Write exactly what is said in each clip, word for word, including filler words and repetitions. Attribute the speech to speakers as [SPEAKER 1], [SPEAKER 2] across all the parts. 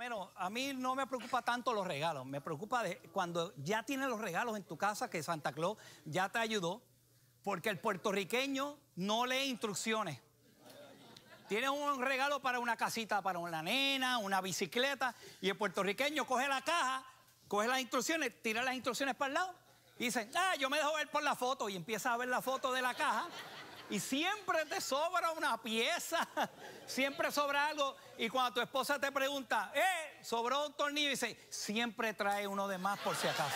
[SPEAKER 1] menos, a mí no me preocupa tanto los regalos. Me preocupa de cuando ya tienes los regalos en tu casa que Santa Claus ya te ayudó, porque el puertorriqueño no lee instrucciones. Tienes un regalo para una casita para una nena, una bicicleta, y el puertorriqueño coge la caja, coge las instrucciones, tira las instrucciones para el lado y dice, ah, yo me dejo ver por la foto, y empieza a ver la foto de la caja y siempre te sobra una pieza, siempre sobra algo, y cuando tu esposa te pregunta, eh, sobró un tornillo, y dice, siempre trae uno de más por si acaso.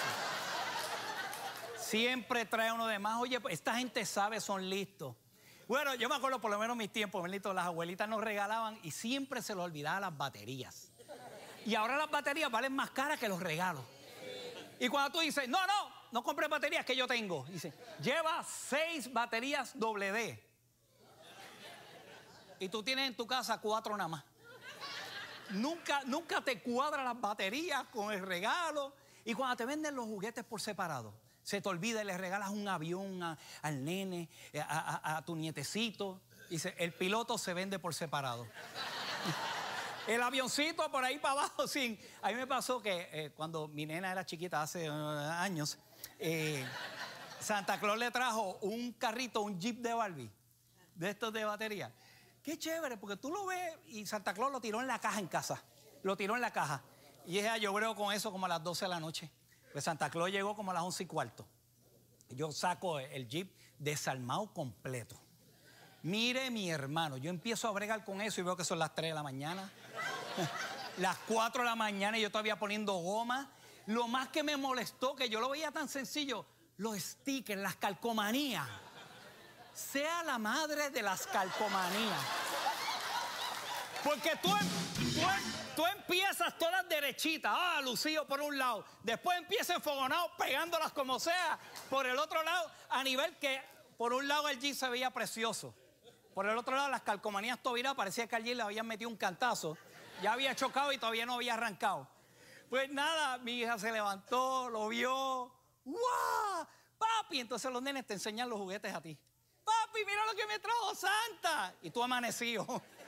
[SPEAKER 1] Siempre trae uno de más. Oye, esta gente sabe, son listos. Bueno, yo me acuerdo por lo menos mis tiempos, Melito, las abuelitas nos regalaban y siempre se les olvidaban las baterías. Y ahora las baterías valen más caras que los regalos. Y cuando tú dices, no, no, no compres baterías que yo tengo. Dice, lleva seis baterías doble D. Y tú tienes en tu casa cuatro nada más. Nunca, nunca te cuadran las baterías con el regalo. Y cuando te venden los juguetes por separado, se te olvida y le regalas un avión a, al nene, a, a, a tu nietecito. Dice, el piloto se vende por separado. El avioncito por ahí para abajo, sin... A mí me pasó que eh, cuando mi nena era chiquita, hace uh, años, eh, Santa Claus le trajo un carrito, un Jeep de Barbie, de estos de batería. Qué chévere, porque tú lo ves y Santa Claus lo tiró en la caja en casa. Lo tiró en la caja. Y ella, yo creo con eso como a las doce de la noche. Pues Santa Claus llegó como a las once y cuarto. Yo saco el Jeep desarmado completo. Mire, mi hermano, yo empiezo a bregar con eso y veo que son las tres de la mañana. Las cuatro de la mañana y yo todavía poniendo goma. Lo más que me molestó, que yo lo veía tan sencillo, los stickers, las calcomanías. Sea la madre de las calcomanías. Porque tú, tú, tú empiezas todas derechitas, ah, lucido por un lado. Después empiezas enfogonado, pegándolas como sea por el otro lado, a nivel que por un lado el Jeep se veía precioso. Por el otro lado las calcomanías todavía parecía que al Jeep le habían metido un cantazo. Ya había chocado y todavía no había arrancado. Pues nada, mi hija se levantó, lo vio. ¡Guau! Papi, entonces los nenes te enseñan los juguetes a ti. Papi, mira lo que me trajo Santa. Y tú amanecido.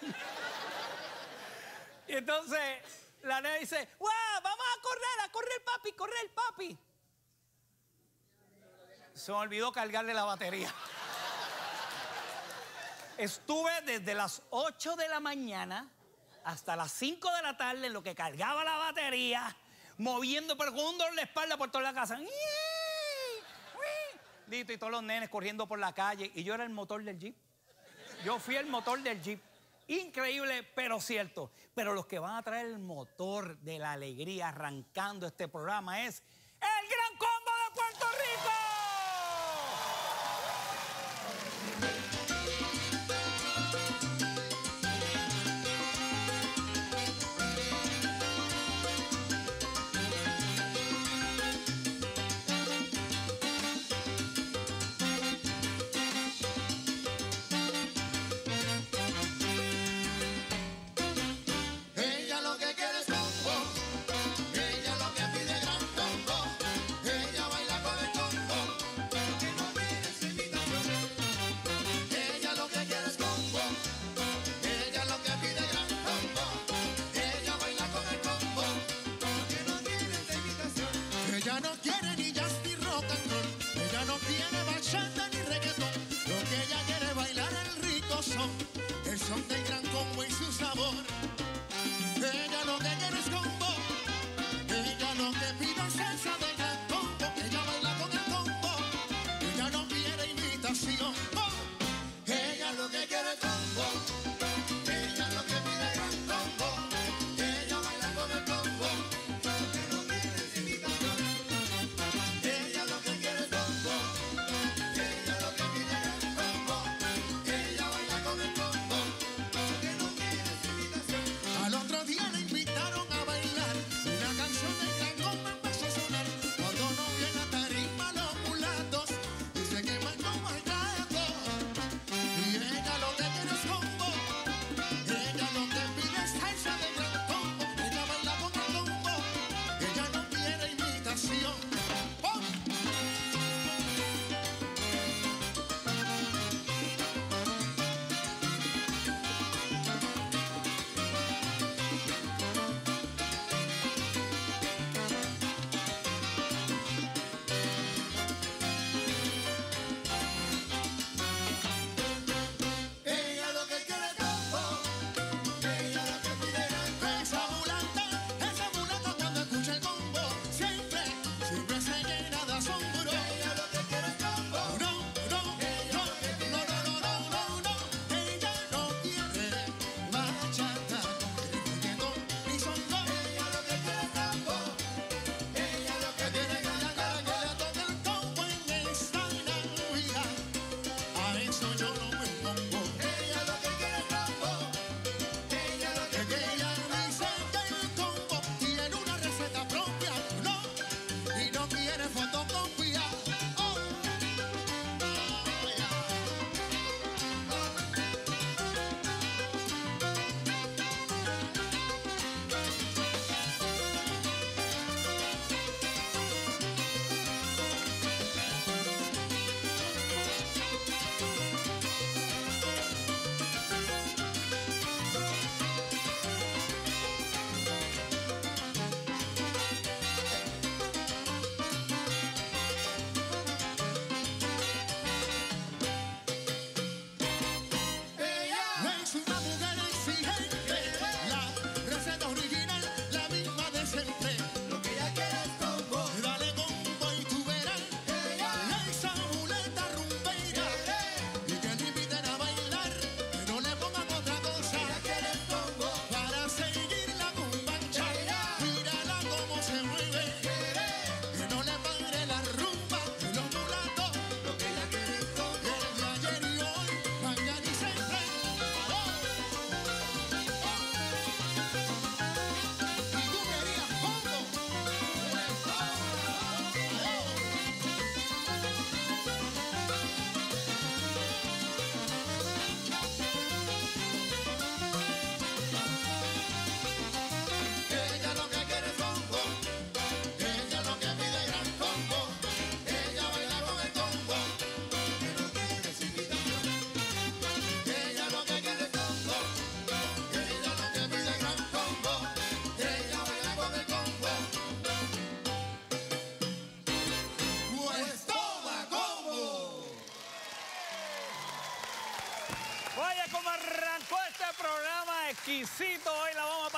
[SPEAKER 1] Y entonces la nena dice, ¡guau! Vamos a correr, a correr, papi, correr, papi. Se me olvidó cargarle la batería. Estuve desde las ocho de la mañana hasta las cinco de la tarde en lo que cargaba la batería, moviendo, pero con un dolor de espalda por toda la casa. Listo, y todos los nenes corriendo por la calle. Y yo era el motor del Jeep. Yo fui el motor del Jeep. Increíble, pero cierto. Pero los que van a traer el motor de la alegría arrancando este programa es el Gran Combo de Puerto Rico.
[SPEAKER 2] Ella lo que quiere es combo, ella lo que pide Gran Combo.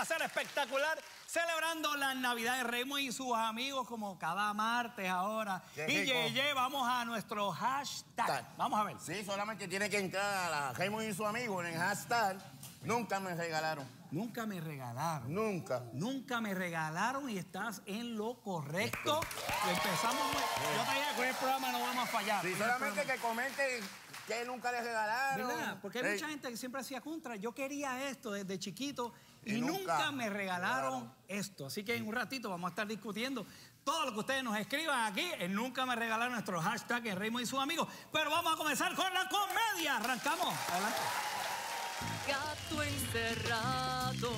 [SPEAKER 1] pasar espectacular celebrando las Navidades. Raymond y sus amigos como cada martes ahora.
[SPEAKER 2] Qué
[SPEAKER 1] y
[SPEAKER 2] rico.
[SPEAKER 1] Yeye, vamos a nuestro hashtag. Vamos a ver.
[SPEAKER 2] Sí, solamente tiene que entrar a la Raymond y su amigo en el hashtag. Nunca me regalaron.
[SPEAKER 1] Nunca me regalaron.
[SPEAKER 2] Nunca.
[SPEAKER 1] Nunca me regalaron y estás en lo correcto. Y empezamos. Yo te dije que con el programa no vamos a fallar.
[SPEAKER 2] Sí, solamente que comenten que nunca les regalaron.
[SPEAKER 1] ¿Verdad? Porque hay
[SPEAKER 2] Ey.
[SPEAKER 1] mucha gente que siempre hacía contra. Yo quería esto desde chiquito y,
[SPEAKER 2] Y
[SPEAKER 1] nunca,
[SPEAKER 2] nunca
[SPEAKER 1] me regalaron
[SPEAKER 2] regalaron.
[SPEAKER 1] esto. Así que en un ratito vamos a estar discutiendo todo lo que ustedes nos escriban aquí en Nunca me regalaron, nuestro hashtag en Raymond y sus amigos. Pero vamos a comenzar con la comedia. Arrancamos. Adelante.
[SPEAKER 3] Gato encerrado.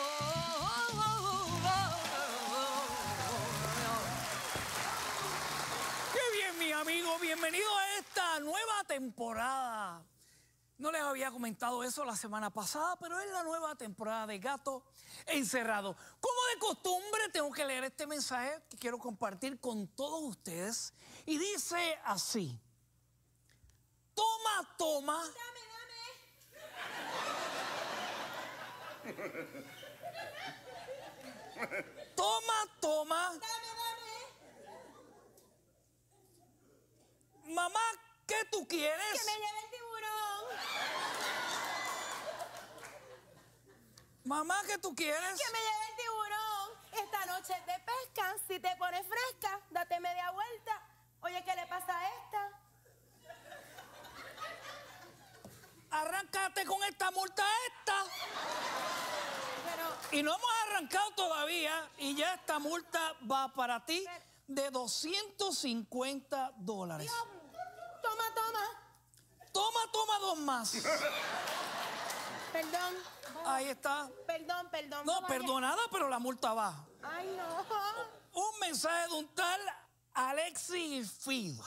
[SPEAKER 1] Qué bien, mi amigo. Bienvenido a esta nueva temporada. No les había comentado eso la semana pasada, pero es la nueva temporada de Gato Encerrado. Como de costumbre, tengo que leer este mensaje que quiero compartir con todos ustedes. Y dice así. Toma, toma. Toma, toma. Mamá, ¿qué tú quieres?
[SPEAKER 4] ¡Que me lleve el tiburón!
[SPEAKER 1] Mamá, ¿qué tú quieres?
[SPEAKER 4] ¡Que me lleve el tiburón! Esta noche es de pesca. Si te pones fresca, date media vuelta. Oye, ¿qué le pasa a esta?
[SPEAKER 1] Arráncate con esta multa esta.
[SPEAKER 4] Pero,
[SPEAKER 1] Y no hemos arrancado todavía y ya esta multa va para ti de doscientos cincuenta dólares.
[SPEAKER 4] toma, toma.
[SPEAKER 1] Toma, toma dos más.
[SPEAKER 4] Perdón.
[SPEAKER 1] Ahí está.
[SPEAKER 4] Perdón, perdón.
[SPEAKER 1] No,
[SPEAKER 4] vaya.
[SPEAKER 1] perdonada, pero la multa va.
[SPEAKER 4] Ay, no.
[SPEAKER 1] Un mensaje de un tal Alexis Fido.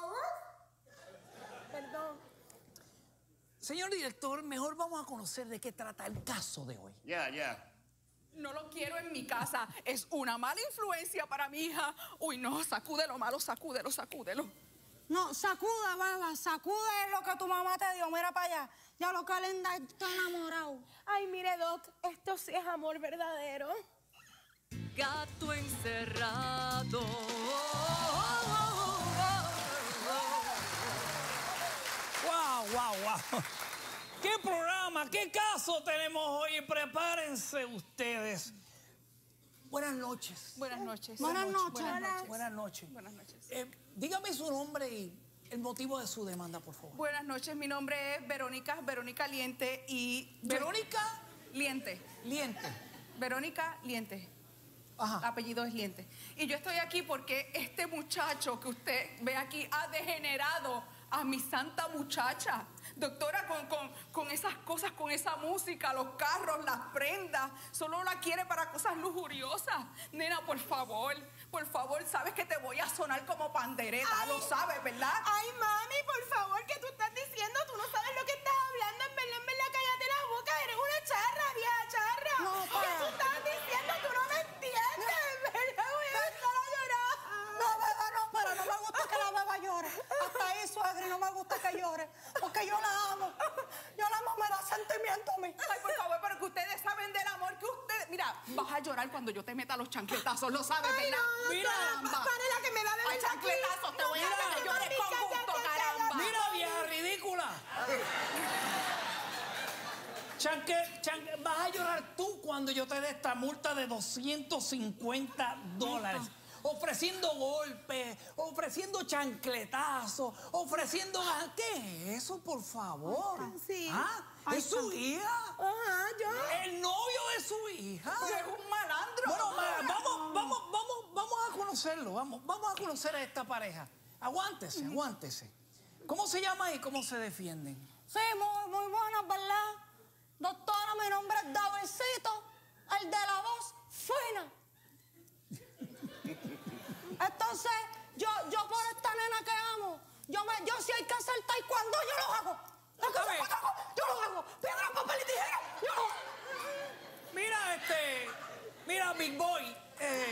[SPEAKER 4] Perdón.
[SPEAKER 1] Señor director, mejor vamos a conocer de qué trata el caso de hoy.
[SPEAKER 2] Ya, ya.
[SPEAKER 3] No lo quiero en mi casa. Es una mala influencia para mi hija. Uy, no, sacúdelo, malo, sacúdelo, sacúdelo.
[SPEAKER 5] No, sacuda, baba, sacude lo que tu mamá te dio. Mira para allá. Ya lo calenda está enamorado.
[SPEAKER 4] Ay, mire, Doc, esto sí es amor verdadero.
[SPEAKER 3] Gato encerrado.
[SPEAKER 1] ¡Wow, wow, wow! ¿Qué programa, qué caso tenemos hoy? Prepárense ustedes. Buenas noches.
[SPEAKER 3] Buenas noches.
[SPEAKER 5] Buenas noches.
[SPEAKER 3] Buenas noches.
[SPEAKER 1] Buenas noches.
[SPEAKER 3] Buenas noches.
[SPEAKER 1] Eh, dígame su nombre y el motivo de su demanda, por favor.
[SPEAKER 3] Buenas noches, mi nombre es Verónica, Verónica Liente y...
[SPEAKER 1] Verónica
[SPEAKER 3] Liente.
[SPEAKER 1] Liente.
[SPEAKER 3] Verónica Liente.
[SPEAKER 1] Ajá.
[SPEAKER 3] Apellido es Liente. Y yo estoy aquí porque este muchacho que usted ve aquí ha degenerado a mi santa muchacha. Doctora, con, con, con esas cosas, con esa música, los carros, las prendas, solo la quiere para cosas lujuriosas. Nena, por favor, por favor, sabes que te voy a sonar como pandereta,
[SPEAKER 4] Ay.
[SPEAKER 3] lo sabes, ¿verdad?
[SPEAKER 4] Ay, mami, por favor, ¿qué tú estás diciendo? Tú no sabes lo que estás hablando. En verdad, en verdad, cállate la boca. Eres una charra, vieja charra.
[SPEAKER 5] No,
[SPEAKER 4] ¿Qué
[SPEAKER 5] para.
[SPEAKER 4] tú estás diciendo? Tú no me entiendes. En verdad, voy a empezar a llorar.
[SPEAKER 5] No, beba, no, pero no me gusta que la beba llore. Hasta ahí, suegra, y no me gusta que llore. Porque yo la amo. Yo la amo, me da sentimiento a mí.
[SPEAKER 3] Ay, por favor, pero que ustedes saben del amor que ustedes... Mira, vas a llorar cuando yo te meta los chancletazos, lo sabes,
[SPEAKER 4] Ay,
[SPEAKER 3] ¿verdad?
[SPEAKER 4] no,
[SPEAKER 1] Mira,
[SPEAKER 4] doctora, pare la que me da de
[SPEAKER 3] Ay,
[SPEAKER 4] verdad aquí.
[SPEAKER 3] chancletazos, te voy a
[SPEAKER 4] No,
[SPEAKER 3] hacer que llores
[SPEAKER 4] mami,
[SPEAKER 3] con
[SPEAKER 4] cállate,
[SPEAKER 3] gusto,
[SPEAKER 4] cállate.
[SPEAKER 3] caramba.
[SPEAKER 1] Mira, vieja ridícula. Chanque, chanque, vas a llorar tú cuando yo te dé esta multa de doscientos cincuenta dólares. Ofreciendo golpes, ofreciendo chancletazos, ofreciendo... ¿Qué es eso, por favor?
[SPEAKER 4] Sí.
[SPEAKER 1] ¿Ah?
[SPEAKER 5] Ay,
[SPEAKER 1] ¿Es su hija?
[SPEAKER 4] Ajá, yo.
[SPEAKER 1] ¿El novio de su hija?
[SPEAKER 3] Es un malandro.
[SPEAKER 1] Bueno, ma- vamos, vamos, vamos, vamos a conocerlo, vamos, vamos a conocer a esta pareja. Aguántese, aguántese. ¿Cómo se llama y cómo se defienden?
[SPEAKER 5] Sí, muy, muy buenas, ¿verdad? Doctora, mi nombre es Davidcito, el de la voz fina. Entonces, yo, yo por esta nena que amo, yo, me, yo si hay que hacer taekwondo, yo lo hago. Lo que
[SPEAKER 1] A ver.
[SPEAKER 5] sea que hago, yo lo hago. Piedra, papel y tijera, yo lo hago.
[SPEAKER 1] Mira, este, mira, Big Boy, eh,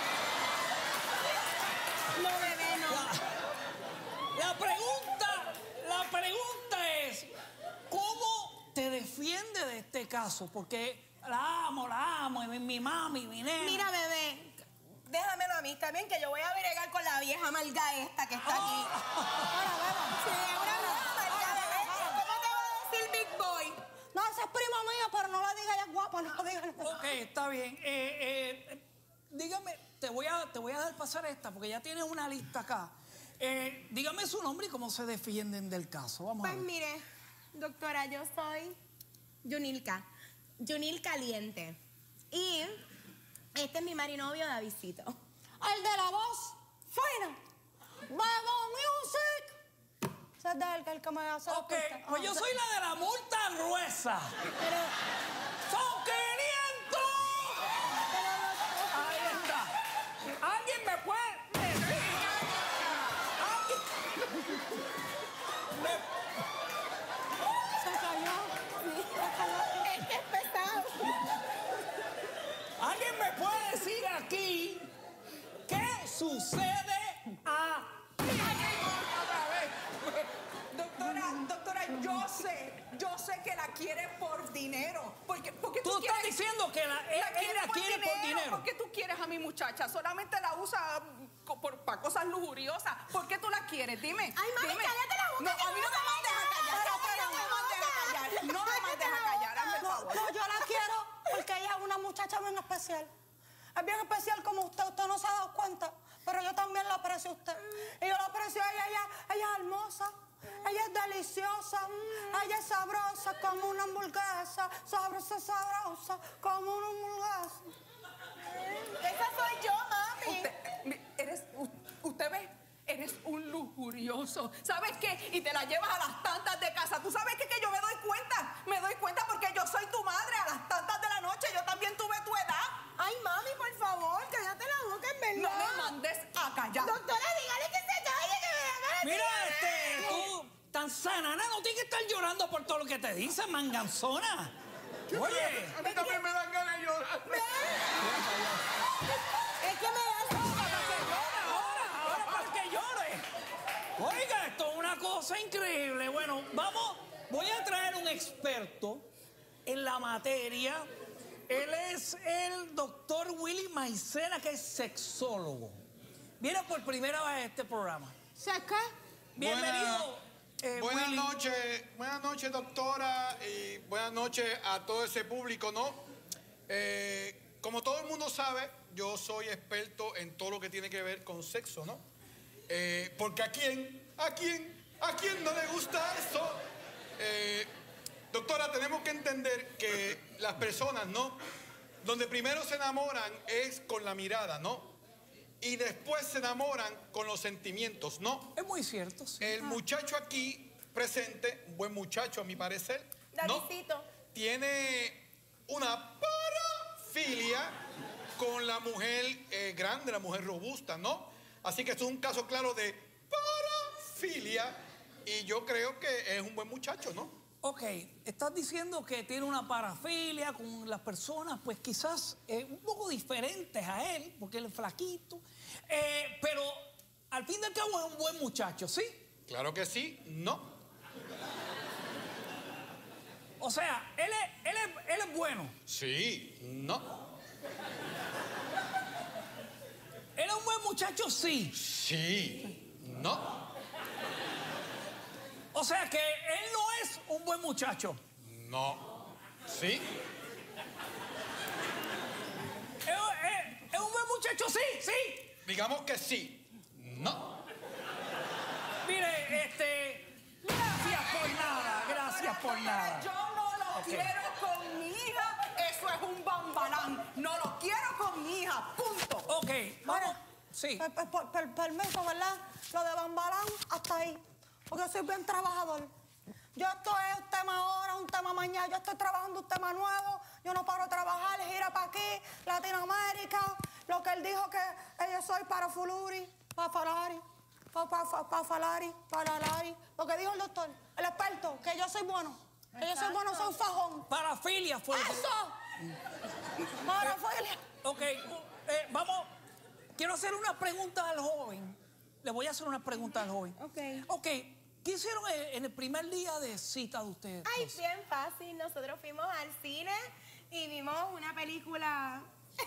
[SPEAKER 4] No, bebé, no.
[SPEAKER 1] la pregunta, la pregunta es, ¿cómo te defiende de este caso, porque la amo, la amo, es mi mami, mi nena.
[SPEAKER 4] Mira, bebé, déjamelo a mí, está bien que yo voy a bregar con la vieja amarga esta que está aquí. Ahora, vamos. Sí, una vieja amarga, bebé. ¿Cómo te va a decir Big Boy?
[SPEAKER 5] No, esa es prima mía, pero no la diga ella es guapa, no la diga.
[SPEAKER 1] Ok, está bien. Eh, eh, dígame, te voy, a, te voy a dar pasar esta, porque ya tienes una lista acá. Eh, dígame su nombre y cómo se defienden del caso. Vamos
[SPEAKER 4] Pues
[SPEAKER 1] a ver.
[SPEAKER 4] mire, doctora, yo soy Yunilka, Yunil Caliente. Y este es mi marinovio Davidcito.
[SPEAKER 5] El de la voz fina. Bebo Music. Ese es de él, que el que me hace la
[SPEAKER 1] Ok,
[SPEAKER 5] pista.
[SPEAKER 1] pues
[SPEAKER 5] Ah,
[SPEAKER 1] yo
[SPEAKER 5] sí.
[SPEAKER 1] soy la de la multa gruesa.
[SPEAKER 4] Pero,
[SPEAKER 1] ¡Son quinientos! Ahí está. ¿Alguien me puede decir? ¿Alguien? Me-
[SPEAKER 5] Se cayó.
[SPEAKER 4] es que es pesado.
[SPEAKER 1] ¿Alguien me puede decir aquí qué sucede a...
[SPEAKER 3] Doctora, doctora, yo sé, yo sé que la quiere por dinero. Porque, porque tú,
[SPEAKER 1] Tú estás
[SPEAKER 3] quieres,
[SPEAKER 1] diciendo que la, él, él la quiere por dinero.
[SPEAKER 3] ¿Por qué tú quieres a mi muchacha? Solamente la usa co- por, para cosas lujuriosas. ¿Por qué tú la quieres? Dime.
[SPEAKER 4] Ay, mami,
[SPEAKER 3] dime.
[SPEAKER 4] cállate la boca,
[SPEAKER 3] No,
[SPEAKER 4] que
[SPEAKER 3] a mí no
[SPEAKER 4] no
[SPEAKER 3] me mandes a callar.
[SPEAKER 4] Pero,
[SPEAKER 3] Espera,
[SPEAKER 4] pero,
[SPEAKER 3] no me mandes a callar. No me mandes a callar, hazme el
[SPEAKER 5] No,
[SPEAKER 3] favor.
[SPEAKER 5] no, yo la quiero porque ella es una muchacha bien especial. Es bien especial como usted, usted no se ha dado cuenta, pero yo también la aprecio a usted. Y yo la aprecio a ella, ella, ella es hermosa, ella es deliciosa, ella es sabrosa como una hamburguesa, sabrosa, sabrosa como una hamburguesa.
[SPEAKER 4] Esa soy yo, mami.
[SPEAKER 3] Usted, mi- eres, u- usted ve, eres un lujurioso. ¿Sabes qué? Y te la llevas a las tantas de casa. ¿Tú sabes qué? Que yo me doy cuenta. Me doy cuenta porque yo soy tu madre. A las tantas de la noche yo también tuve tu edad.
[SPEAKER 4] Ay, mami, por favor, cállate la boca, en
[SPEAKER 3] No
[SPEAKER 4] verdad.
[SPEAKER 3] me mandes a callar.
[SPEAKER 4] Doctora, dígale que se calle, que me da ganas de
[SPEAKER 1] Mira,
[SPEAKER 4] llorar.
[SPEAKER 1] este, tú, tan sanana, no tienes que estar llorando por todo lo que te dicen, manganzona. Oye,
[SPEAKER 2] A mí también me dan ganas de llorar.
[SPEAKER 4] Es que me da...
[SPEAKER 1] para que llore ahora, ahora para que llore. Oiga, esto es una cosa increíble. Bueno, vamos, voy a traer un experto en la materia. Él es el doctor Willy Maicena, que es sexólogo. Viene por primera vez a este programa.
[SPEAKER 4] ¿Se qué?
[SPEAKER 1] Bienvenido. eh,
[SPEAKER 6] Buenas
[SPEAKER 1] Willy.
[SPEAKER 6] noches, buenas noches, doctora, y buenas noches a todo ese público, ¿no? Eh, como todo el mundo sabe, yo soy experto en todo lo que tiene que ver con sexo, ¿no? Eh, porque a quién, a quién, a quién no le gusta eso. Eh, doctora, tenemos que entender que las personas, ¿no? Donde primero se enamoran es con la mirada, ¿no? Y después se enamoran con los sentimientos, ¿no?
[SPEAKER 1] Es muy cierto, sí.
[SPEAKER 6] El muchacho aquí presente, un buen muchacho a mi parecer, ¿no?
[SPEAKER 4] Davidcito.
[SPEAKER 6] Tiene una parafilia con la mujer eh, grande, la mujer robusta, ¿no? Así que esto es un caso claro de parafilia y yo creo que es un buen muchacho, ¿no?
[SPEAKER 1] Ok, estás diciendo que tiene una parafilia con las personas, pues quizás eh, un poco diferentes a él, porque él es flaquito, eh, pero al fin y al cabo es un buen muchacho, ¿sí?
[SPEAKER 6] Claro que sí, no.
[SPEAKER 1] O sea, él es, él es, él es bueno.
[SPEAKER 6] Sí, no.
[SPEAKER 1] Él es un buen muchacho, sí.
[SPEAKER 6] Sí, no.
[SPEAKER 1] O sea que él no es un buen muchacho.
[SPEAKER 6] No. Sí.
[SPEAKER 1] ¿Es, es- es un buen muchacho? Sí, sí.
[SPEAKER 6] Digamos que sí. No.
[SPEAKER 1] Mire, este, gracias por nada, gracias por nada.
[SPEAKER 3] Yo no lo
[SPEAKER 1] Ok.
[SPEAKER 3] quiero con mi hija. Eso es un bambalán. No lo quiero con mi hija. Punto.
[SPEAKER 1] Ok, vamos. Sí.
[SPEAKER 5] Per- per- per- per- permiso, ¿verdad? Lo de Bambalán, hasta ahí. Porque yo soy bien trabajador. Yo esto es un tema ahora, un tema mañana. Yo estoy trabajando un tema nuevo. Yo no paro de trabajar, gira para aquí, Latinoamérica. Lo que él dijo que eh, yo soy para Fuluri, para Falari, para pa, pa, pa Falari, para Lari. Lo que dijo el doctor, el experto, que yo soy bueno. Que yo soy bueno, soy un fajón.
[SPEAKER 1] Parafilia fue. lo que-
[SPEAKER 5] ¡Eso! Parafilia.
[SPEAKER 1] Ok, eh, vamos. Quiero hacer una pregunta al joven. Le voy a hacer una pregunta al joven.
[SPEAKER 4] Ok.
[SPEAKER 1] Ok, qué hicieron en el primer día de cita de ustedes?
[SPEAKER 4] Ay, bien fácil. Nosotros fuimos al cine y vimos una película...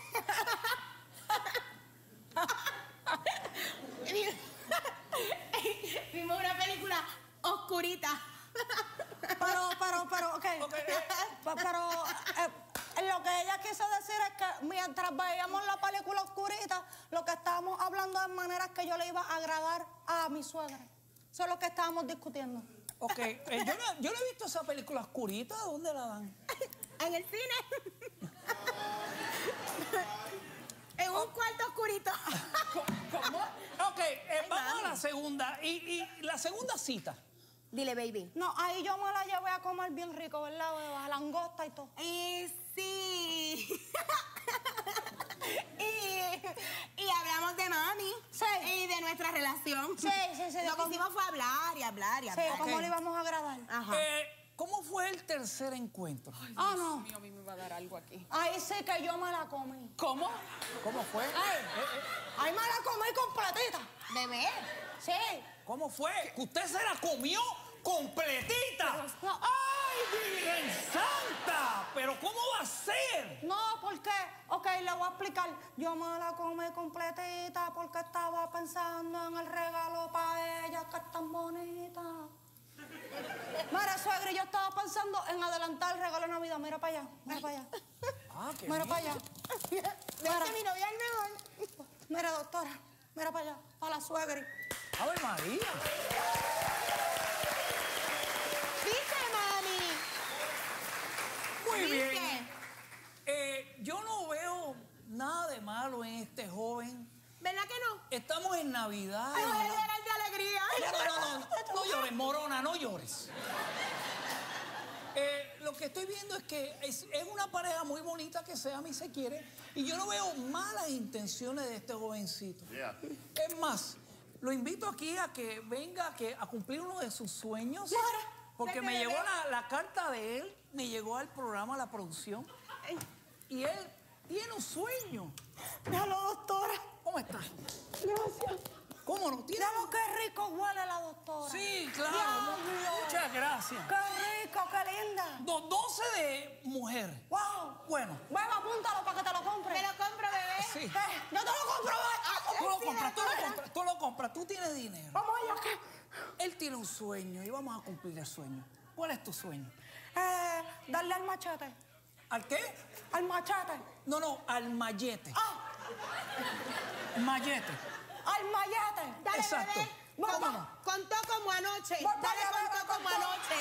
[SPEAKER 4] Vimos una película oscurita.
[SPEAKER 5] Pero, pero, pero, ok.
[SPEAKER 1] Okay, eh.
[SPEAKER 5] Pa- Pero eh, lo que ella quiso decir es que mientras veíamos la película oscurita, lo que estábamos hablando de maneras que yo le iba a agradar a mi suegra. Eso es lo que estábamos discutiendo.
[SPEAKER 1] Ok, eh, yo, no, yo no he visto esa película oscurita. ¿Dónde la dan?
[SPEAKER 4] En el cine. En un cuarto oscurito.
[SPEAKER 1] ¿Cómo? Ok, eh,
[SPEAKER 4] Ay,
[SPEAKER 1] vamos
[SPEAKER 4] mami.
[SPEAKER 1] a la segunda. Y, y la segunda cita.
[SPEAKER 4] Dile, baby.
[SPEAKER 5] No, ahí yo me la llevé a comer bien rico, ¿verdad? A langosta y todo.
[SPEAKER 4] Y sí. y, y hablamos de mami.
[SPEAKER 5] Sí.
[SPEAKER 4] Y de nuestra relación.
[SPEAKER 5] Sí, sí, sí, de
[SPEAKER 4] Lo que
[SPEAKER 5] cómo-
[SPEAKER 4] hicimos fue hablar y hablar y
[SPEAKER 5] Sí,
[SPEAKER 4] hablar.
[SPEAKER 5] ¿cómo
[SPEAKER 1] Ok.
[SPEAKER 5] le íbamos a agradar?
[SPEAKER 4] Ajá.
[SPEAKER 1] Eh, ¿Cómo fue el tercer encuentro?
[SPEAKER 5] Ah, no.
[SPEAKER 3] Mío, a mí me va a dar algo aquí.
[SPEAKER 5] Ahí sí que yo me la comí.
[SPEAKER 3] ¿Cómo?
[SPEAKER 1] ¿Cómo fue?
[SPEAKER 5] Ay, ahí me la comí completita.
[SPEAKER 4] Bebé.
[SPEAKER 5] Sí.
[SPEAKER 1] ¿Cómo fue? ¿Que usted se la comió completita?
[SPEAKER 5] no.
[SPEAKER 1] ¡Ay, Virgen Santa! ¿Pero cómo va a ser?
[SPEAKER 5] No, ¿por qué? Ok, le voy a explicar. Yo me la comí completita porque estaba pensando en el regalo para ella, que es tan bonita. Mira, suegra, yo estaba pensando en adelantar el regalo de Navidad. Mira para allá, mira para allá.
[SPEAKER 1] Ah, qué
[SPEAKER 5] Mira
[SPEAKER 1] bien.
[SPEAKER 5] para allá.
[SPEAKER 4] Mira. Mi novia es el mejor.
[SPEAKER 5] Mira, doctora, mira para allá, para la suegra.
[SPEAKER 1] ¡Ave María!
[SPEAKER 4] ¿Viste, mami?
[SPEAKER 1] Muy
[SPEAKER 4] ¿Viste?
[SPEAKER 1] bien. Eh, yo no veo nada de malo en este joven.
[SPEAKER 4] ¿Verdad que no?
[SPEAKER 1] Estamos en Navidad.
[SPEAKER 4] Ay,
[SPEAKER 1] y
[SPEAKER 4] voy a
[SPEAKER 1] no-
[SPEAKER 4] llorar de alegría.
[SPEAKER 1] No, no, no, no, no llores, morona, no llores. Eh, lo que estoy viendo es que es, es una pareja muy bonita que se ama y se quiere, y yo no veo malas intenciones de este jovencito.
[SPEAKER 2] Yeah.
[SPEAKER 1] Es más, lo invito aquí a que venga a, que, a cumplir uno de sus sueños, porque me llegó la, la carta de él, me llegó al programa, a la producción, y él tiene un sueño.
[SPEAKER 5] Déjalo, doctora.
[SPEAKER 1] ¿Cómo está?
[SPEAKER 5] Gracias.
[SPEAKER 1] ¿Cómo no? ¿Tiene?
[SPEAKER 5] Déjalo, qué rico huele la doctora.
[SPEAKER 1] Sí, claro.
[SPEAKER 5] Dios mío.
[SPEAKER 1] Muchas gracias.
[SPEAKER 5] Qué rico, qué linda.
[SPEAKER 1] Do- doce de mujer.
[SPEAKER 5] Wow.
[SPEAKER 1] Bueno.
[SPEAKER 5] Beba, apúntalo para que te lo compre.
[SPEAKER 4] Me lo compro, bebé.
[SPEAKER 1] Sí.
[SPEAKER 5] Eh, yo te lo compro, bebé.
[SPEAKER 1] Tú lo compras, tú lo compras, tú lo compras, tú tienes dinero.
[SPEAKER 5] Vamos allá, ¿qué?
[SPEAKER 1] Él tiene un sueño y vamos a cumplir el sueño. ¿Cuál es tu sueño?
[SPEAKER 5] Eh, darle al machete.
[SPEAKER 1] ¿Al qué?
[SPEAKER 5] Al machete.
[SPEAKER 1] No, no, al mallete.
[SPEAKER 5] Ah,
[SPEAKER 1] Mallete.
[SPEAKER 5] al mallete.
[SPEAKER 4] Dale,
[SPEAKER 1] Exacto.
[SPEAKER 4] bebé.
[SPEAKER 5] Vamos.
[SPEAKER 4] Como- contó como anoche.
[SPEAKER 5] Vamos,
[SPEAKER 4] Dale,
[SPEAKER 5] bebé,
[SPEAKER 4] contó como
[SPEAKER 5] contó.
[SPEAKER 4] anoche.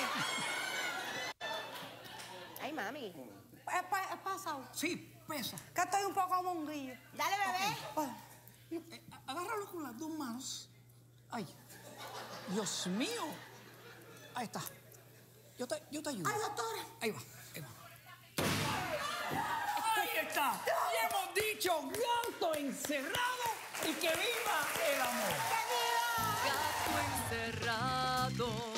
[SPEAKER 4] Ay, mami.
[SPEAKER 5] Es, pa- es pasado.
[SPEAKER 1] Sí, pesa.
[SPEAKER 5] Que estoy un poco monguillo.
[SPEAKER 4] Dale, bebé.
[SPEAKER 5] Pues,
[SPEAKER 1] Eh, agárralo con las dos manos. Ay, Dios mío. Ahí está. Yo te, yo te ayudo.
[SPEAKER 5] ay, doctora.
[SPEAKER 1] Ahí va, ahí va. Ahí está. Y hemos dicho gato encerrado y que viva el amor.
[SPEAKER 7] Gato encerrado.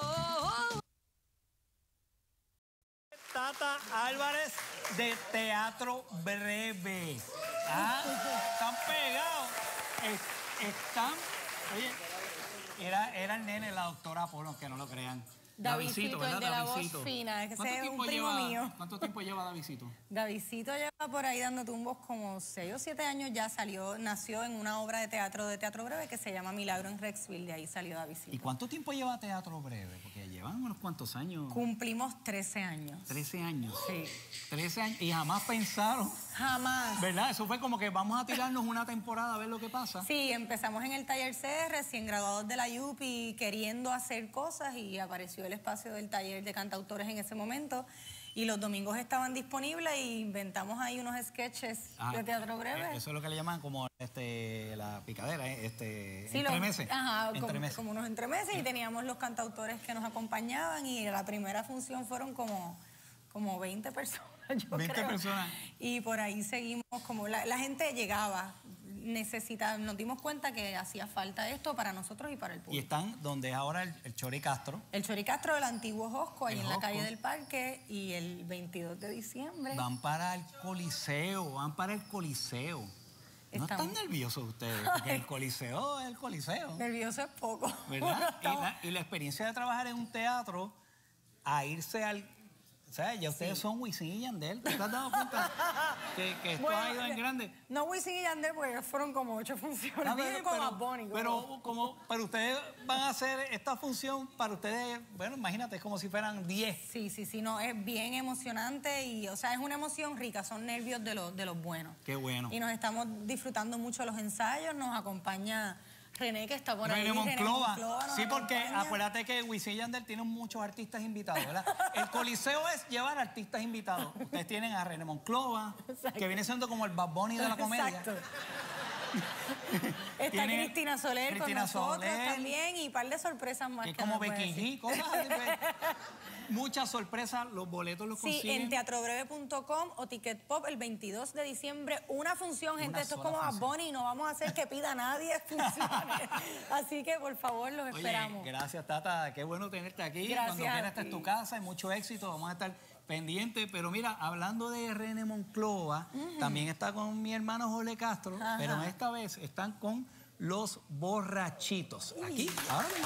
[SPEAKER 1] Tata Álvarez de Teatro Breve. Ah, están pegados. Es- están. Oye, era, era el nene, la doctora Apolo, que no lo crean.
[SPEAKER 8] Davidcito,
[SPEAKER 1] ¿verdad?
[SPEAKER 8] el de la voz
[SPEAKER 1] Davidcito.
[SPEAKER 8] fina, que ese
[SPEAKER 1] ¿Cuánto
[SPEAKER 8] es un
[SPEAKER 1] tiempo
[SPEAKER 8] primo
[SPEAKER 1] lleva-
[SPEAKER 8] mío.
[SPEAKER 1] ¿Cuánto tiempo lleva Davidito?
[SPEAKER 8] Davidcito lleva por ahí dando tumbos como seis o siete años ya. Salió, nació en una obra de teatro de Teatro Breve que se llama Milagro en Rexville. De ahí salió
[SPEAKER 1] ¿Y
[SPEAKER 8] Davidcito.
[SPEAKER 1] cuánto tiempo lleva Teatro Breve? Porque llevan unos cuantos años.
[SPEAKER 8] Cumplimos trece años.
[SPEAKER 1] trece años.
[SPEAKER 8] Sí.
[SPEAKER 1] trece años. Y jamás pensaron,
[SPEAKER 8] Jamás.
[SPEAKER 1] ¿verdad? Eso fue como que vamos a tirarnos una temporada a ver lo que pasa.
[SPEAKER 8] Sí, empezamos en el taller C R, recién graduados de la U P I, queriendo hacer cosas y apareció el espacio del taller de cantautores en ese momento y los domingos estaban disponibles e inventamos ahí unos sketches
[SPEAKER 1] Ah,
[SPEAKER 8] de teatro breve.
[SPEAKER 1] eh, Eso es lo que le llaman como este, la picadera, eh, este,
[SPEAKER 8] Sí, los-
[SPEAKER 1] entremeses.
[SPEAKER 8] Ajá, como,
[SPEAKER 1] Entremeses.
[SPEAKER 8] como unos entremeses y teníamos los cantautores que nos acompañaban y la primera función fueron como, como veinte personas, yo
[SPEAKER 1] veinte
[SPEAKER 8] creo.
[SPEAKER 1] personas.
[SPEAKER 8] Y por ahí seguimos, como la, la gente llegaba, necesitaba, nos dimos cuenta que hacía falta esto para nosotros y para el
[SPEAKER 1] Y
[SPEAKER 8] público.
[SPEAKER 1] están donde es ahora el, el Chori Castro.
[SPEAKER 8] El Choricastro del antiguo Josco, ahí
[SPEAKER 1] El
[SPEAKER 8] en la
[SPEAKER 1] Josco.
[SPEAKER 8] calle del Parque, y el veintidós de diciembre.
[SPEAKER 1] Van para el Coliseo, van para el Coliseo. No
[SPEAKER 8] estamos.
[SPEAKER 1] están nerviosos ustedes, porque el coliseo es el coliseo.
[SPEAKER 8] Nervioso es poco.
[SPEAKER 1] ¿Verdad? Y
[SPEAKER 8] Estamos-
[SPEAKER 1] la, y la experiencia de trabajar en un teatro, a irse al... O sea, ya ustedes
[SPEAKER 8] Sí.
[SPEAKER 1] son Wisin y Yandel. ¿Te has dado cuenta que, que esto
[SPEAKER 8] Bueno,
[SPEAKER 1] ha ido en grande?
[SPEAKER 8] No Wisin y Yandel, porque fueron como ocho funciones.
[SPEAKER 1] Está bien,
[SPEAKER 8] pero como
[SPEAKER 1] pero,
[SPEAKER 8] Bad Bunny, como-
[SPEAKER 1] pero, como, pero ustedes van a hacer esta función para ustedes, bueno, imagínate, es como si fueran diez.
[SPEAKER 8] Sí, sí, sí, no, es bien emocionante y, o sea, es una emoción rica, son nervios de los, de los buenos.
[SPEAKER 1] Qué bueno.
[SPEAKER 8] Y nos estamos disfrutando mucho los ensayos, nos acompaña René, que está por ahí.
[SPEAKER 1] René Monclova.
[SPEAKER 8] Monclova nos
[SPEAKER 1] Sí, porque
[SPEAKER 8] acompaña.
[SPEAKER 1] acuérdate que Wisin y Yandel tienen muchos artistas invitados, ¿verdad? El coliseo es llevar artistas invitados. Ustedes tienen a René Monclova,
[SPEAKER 8] Exacto.
[SPEAKER 1] que viene siendo como el Bad Bunny de la comedia.
[SPEAKER 8] Exacto. Está
[SPEAKER 1] Tiene
[SPEAKER 8] Cristina Soler
[SPEAKER 1] Cristina
[SPEAKER 8] con nosotros
[SPEAKER 1] Soler,
[SPEAKER 8] también y un par de sorpresas más
[SPEAKER 1] que es
[SPEAKER 8] que
[SPEAKER 1] como
[SPEAKER 8] no puedo
[SPEAKER 1] Becky
[SPEAKER 8] decir.
[SPEAKER 1] G, cosas así, pues. Muchas sorpresas, los boletos los
[SPEAKER 8] Sí,
[SPEAKER 1] consiguen.
[SPEAKER 8] en teatrobreve punto com o Ticket Pop el veintidós de diciembre. Una función, gente.
[SPEAKER 1] Una
[SPEAKER 8] Esto es
[SPEAKER 1] sola
[SPEAKER 8] como a
[SPEAKER 1] función.
[SPEAKER 8] Bonnie. No vamos a hacer que pida a nadie funciones. Así que, por favor, los
[SPEAKER 1] Oye,
[SPEAKER 8] esperamos.
[SPEAKER 1] gracias, Tata. Qué bueno tenerte aquí.
[SPEAKER 8] Gracias
[SPEAKER 1] Cuando quieras,
[SPEAKER 8] a
[SPEAKER 1] esta es
[SPEAKER 8] ti.
[SPEAKER 1] tu casa. Hay mucho éxito. Vamos a estar pendientes. Pero mira, hablando de René Monclova, también está con mi hermano Jorge Castro.
[SPEAKER 8] Ajá.
[SPEAKER 1] Pero esta vez están con Los Borrachitos. Aquí, ahora mismo.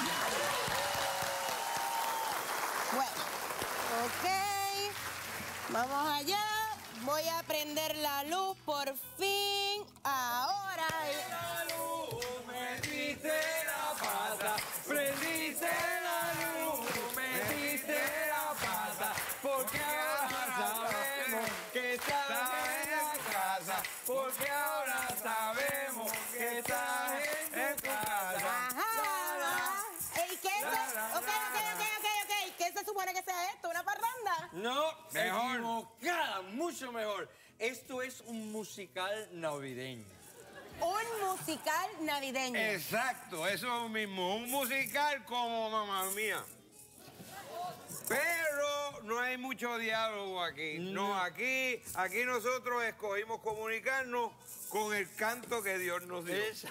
[SPEAKER 4] Bueno, ok. Vamos allá. Voy a prender la luz por fin. Ahora.
[SPEAKER 9] La luz, metiste la pata, prendiste la luz, metiste la pata, porque ahora sabemos que estás en la casa, porque ahora sabemos que estás en tu casa.
[SPEAKER 4] Ajá. Ey, ¿qué es eso? Ok, ok, ok, ok, ok. ¿Qué se supone que sea esto? ¿Una parranda?
[SPEAKER 9] No,
[SPEAKER 2] Mejor.
[SPEAKER 9] equivocada, mucho mejor. Esto es un musical navideño.
[SPEAKER 4] Un musical navideño.
[SPEAKER 10] Exacto, eso mismo, un musical como Mamma Mía. Pero no hay mucho diálogo aquí. No, aquí, aquí nosotros escogimos comunicarnos con el canto que Dios nos dio.
[SPEAKER 9] Es-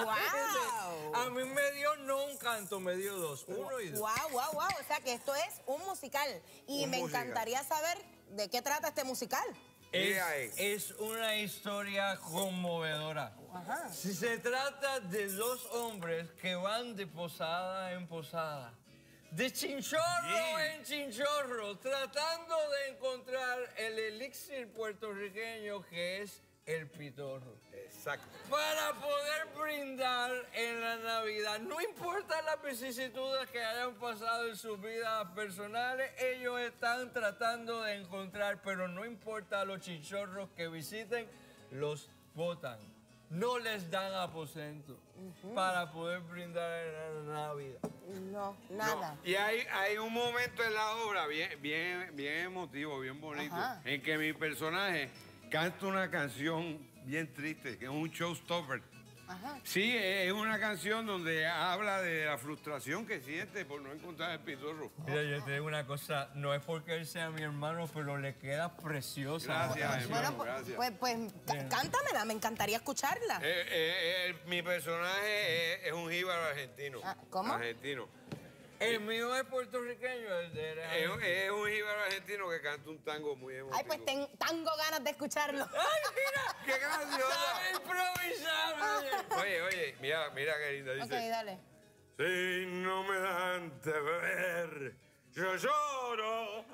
[SPEAKER 4] ¡Wow!
[SPEAKER 9] A mí me dio no un canto, me dio dos. Uno y dos.
[SPEAKER 4] Wow, wow, wow. O sea que esto es un musical. Y
[SPEAKER 10] Un
[SPEAKER 4] me
[SPEAKER 10] musical.
[SPEAKER 4] encantaría saber de qué trata este musical.
[SPEAKER 9] Es,
[SPEAKER 10] Mira ahí.
[SPEAKER 9] es una historia conmovedora. Si se trata de dos hombres que van de posada en posada, de chinchorro en chinchorro, tratando de encontrar el elixir puertorriqueño que es el pitorro.
[SPEAKER 10] Exacto.
[SPEAKER 9] Para poder brindar en la Navidad. No importa las vicisitudes que hayan pasado en sus vidas personales, ellos están tratando de encontrar, pero no importa los chinchorros que visiten, los botan. No les dan aposento para poder brindar en la Navidad.
[SPEAKER 4] No, nada.
[SPEAKER 10] No, y hay, hay un momento en la obra bien, bien, bien emotivo, bien bonito,
[SPEAKER 4] Ajá.
[SPEAKER 10] en que mi personaje canta una canción bien triste, que es un showstopper.
[SPEAKER 4] Ajá.
[SPEAKER 10] Sí, es una canción donde habla de la frustración que siente por no encontrar el pitorro.
[SPEAKER 9] Mira, yo te digo una cosa, no es porque él sea mi hermano, pero le queda preciosa.
[SPEAKER 10] Gracias,
[SPEAKER 4] Bueno,
[SPEAKER 10] hermano,
[SPEAKER 4] pues,
[SPEAKER 10] gracias.
[SPEAKER 4] pues, pues, cá- cántamela, me encantaría escucharla.
[SPEAKER 10] Eh, eh, eh, mi personaje es, es un jíbaro argentino.
[SPEAKER 4] Ah, ¿cómo?
[SPEAKER 10] Argentino.
[SPEAKER 9] El mío es puertorriqueño, el de él es
[SPEAKER 10] Es, es un jíbaro argentino que canta un tango muy emotivo.
[SPEAKER 4] Ay, pues ten- tengo ganas de escucharlo.
[SPEAKER 9] ¡Ay, mira!
[SPEAKER 10] ¡Qué graciosa!
[SPEAKER 9] ¡Sabe improvisar, oye!
[SPEAKER 10] Oye, oye, mira, mira qué linda. Dice,
[SPEAKER 4] Ok, dale.
[SPEAKER 10] si no me dan de beber, yo lloro.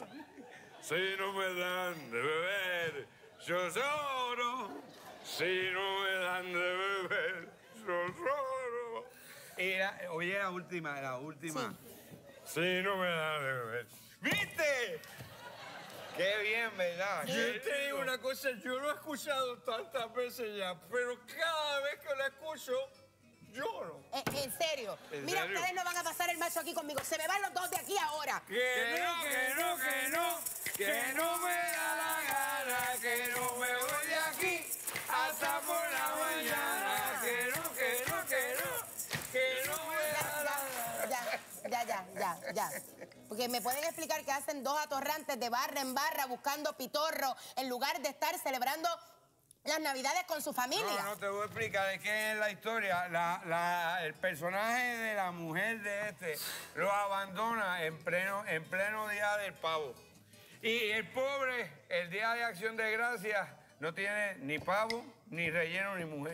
[SPEAKER 10] Si no me dan de beber, yo lloro. Si no me dan de beber, yo lloro. Y la- oye, la última, la última. Si no me dan de beber. ¿Viste? Qué bien, ¿verdad?
[SPEAKER 9] Yo
[SPEAKER 10] Qué
[SPEAKER 9] te digo
[SPEAKER 10] lindo.
[SPEAKER 9] una cosa, yo lo he escuchado tantas veces ya, pero cada vez que lo escucho, lloro.
[SPEAKER 4] Eh, en serio.
[SPEAKER 10] ¿En
[SPEAKER 4] Mira,
[SPEAKER 10] serio?
[SPEAKER 4] ustedes no van a pasar el macho aquí conmigo. Se me van los dos de aquí ahora.
[SPEAKER 9] Que no, que no, que no,
[SPEAKER 10] que no me da la gana, que no me voy de aquí hasta por la mañana. Que no, que no, que no, que no me da la gana.
[SPEAKER 4] Ya, ya, ya, ya, ya. Porque me pueden explicar que hacen dos atorrantes de barra en barra buscando pitorro en lugar de estar celebrando las navidades con su familia.
[SPEAKER 10] No, no te voy a explicar, es que en la historia la, la- el personaje de la mujer de este lo abandona en pleno, en pleno día del pavo. Y el pobre, el día de Acción de Gracias, no tiene ni pavo ni relleno ni mujer.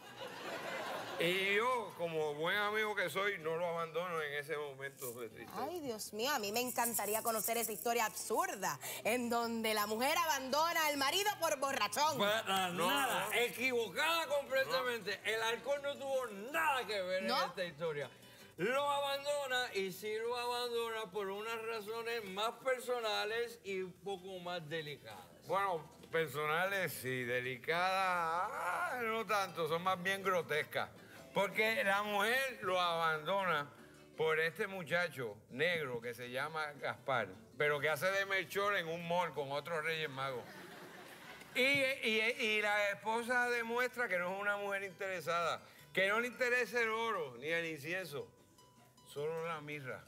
[SPEAKER 10] Y yo, como buen amigo que soy, no lo abandono en ese momento de tristeza.
[SPEAKER 4] Ay, Dios mío, a mí me encantaría conocer esa historia absurda en donde la mujer abandona al marido por borrachón.
[SPEAKER 9] Para
[SPEAKER 10] No,
[SPEAKER 9] nada,
[SPEAKER 10] no.
[SPEAKER 9] equivocada completamente. El alcohol no tuvo nada que ver
[SPEAKER 4] ¿No?
[SPEAKER 9] en esta historia. Lo abandona y sí lo abandona por unas razones más personales y un poco más delicadas.
[SPEAKER 10] Bueno, personales y delicadas, ah, no tanto, son más bien grotescas. Porque la mujer lo abandona por este muchacho negro que se llama Gaspar, pero que hace de Melchor en un mall con otros Reyes Magos. Y, y- y la esposa demuestra que no es una mujer interesada, que no le interesa el oro ni el incienso, solo la mirra.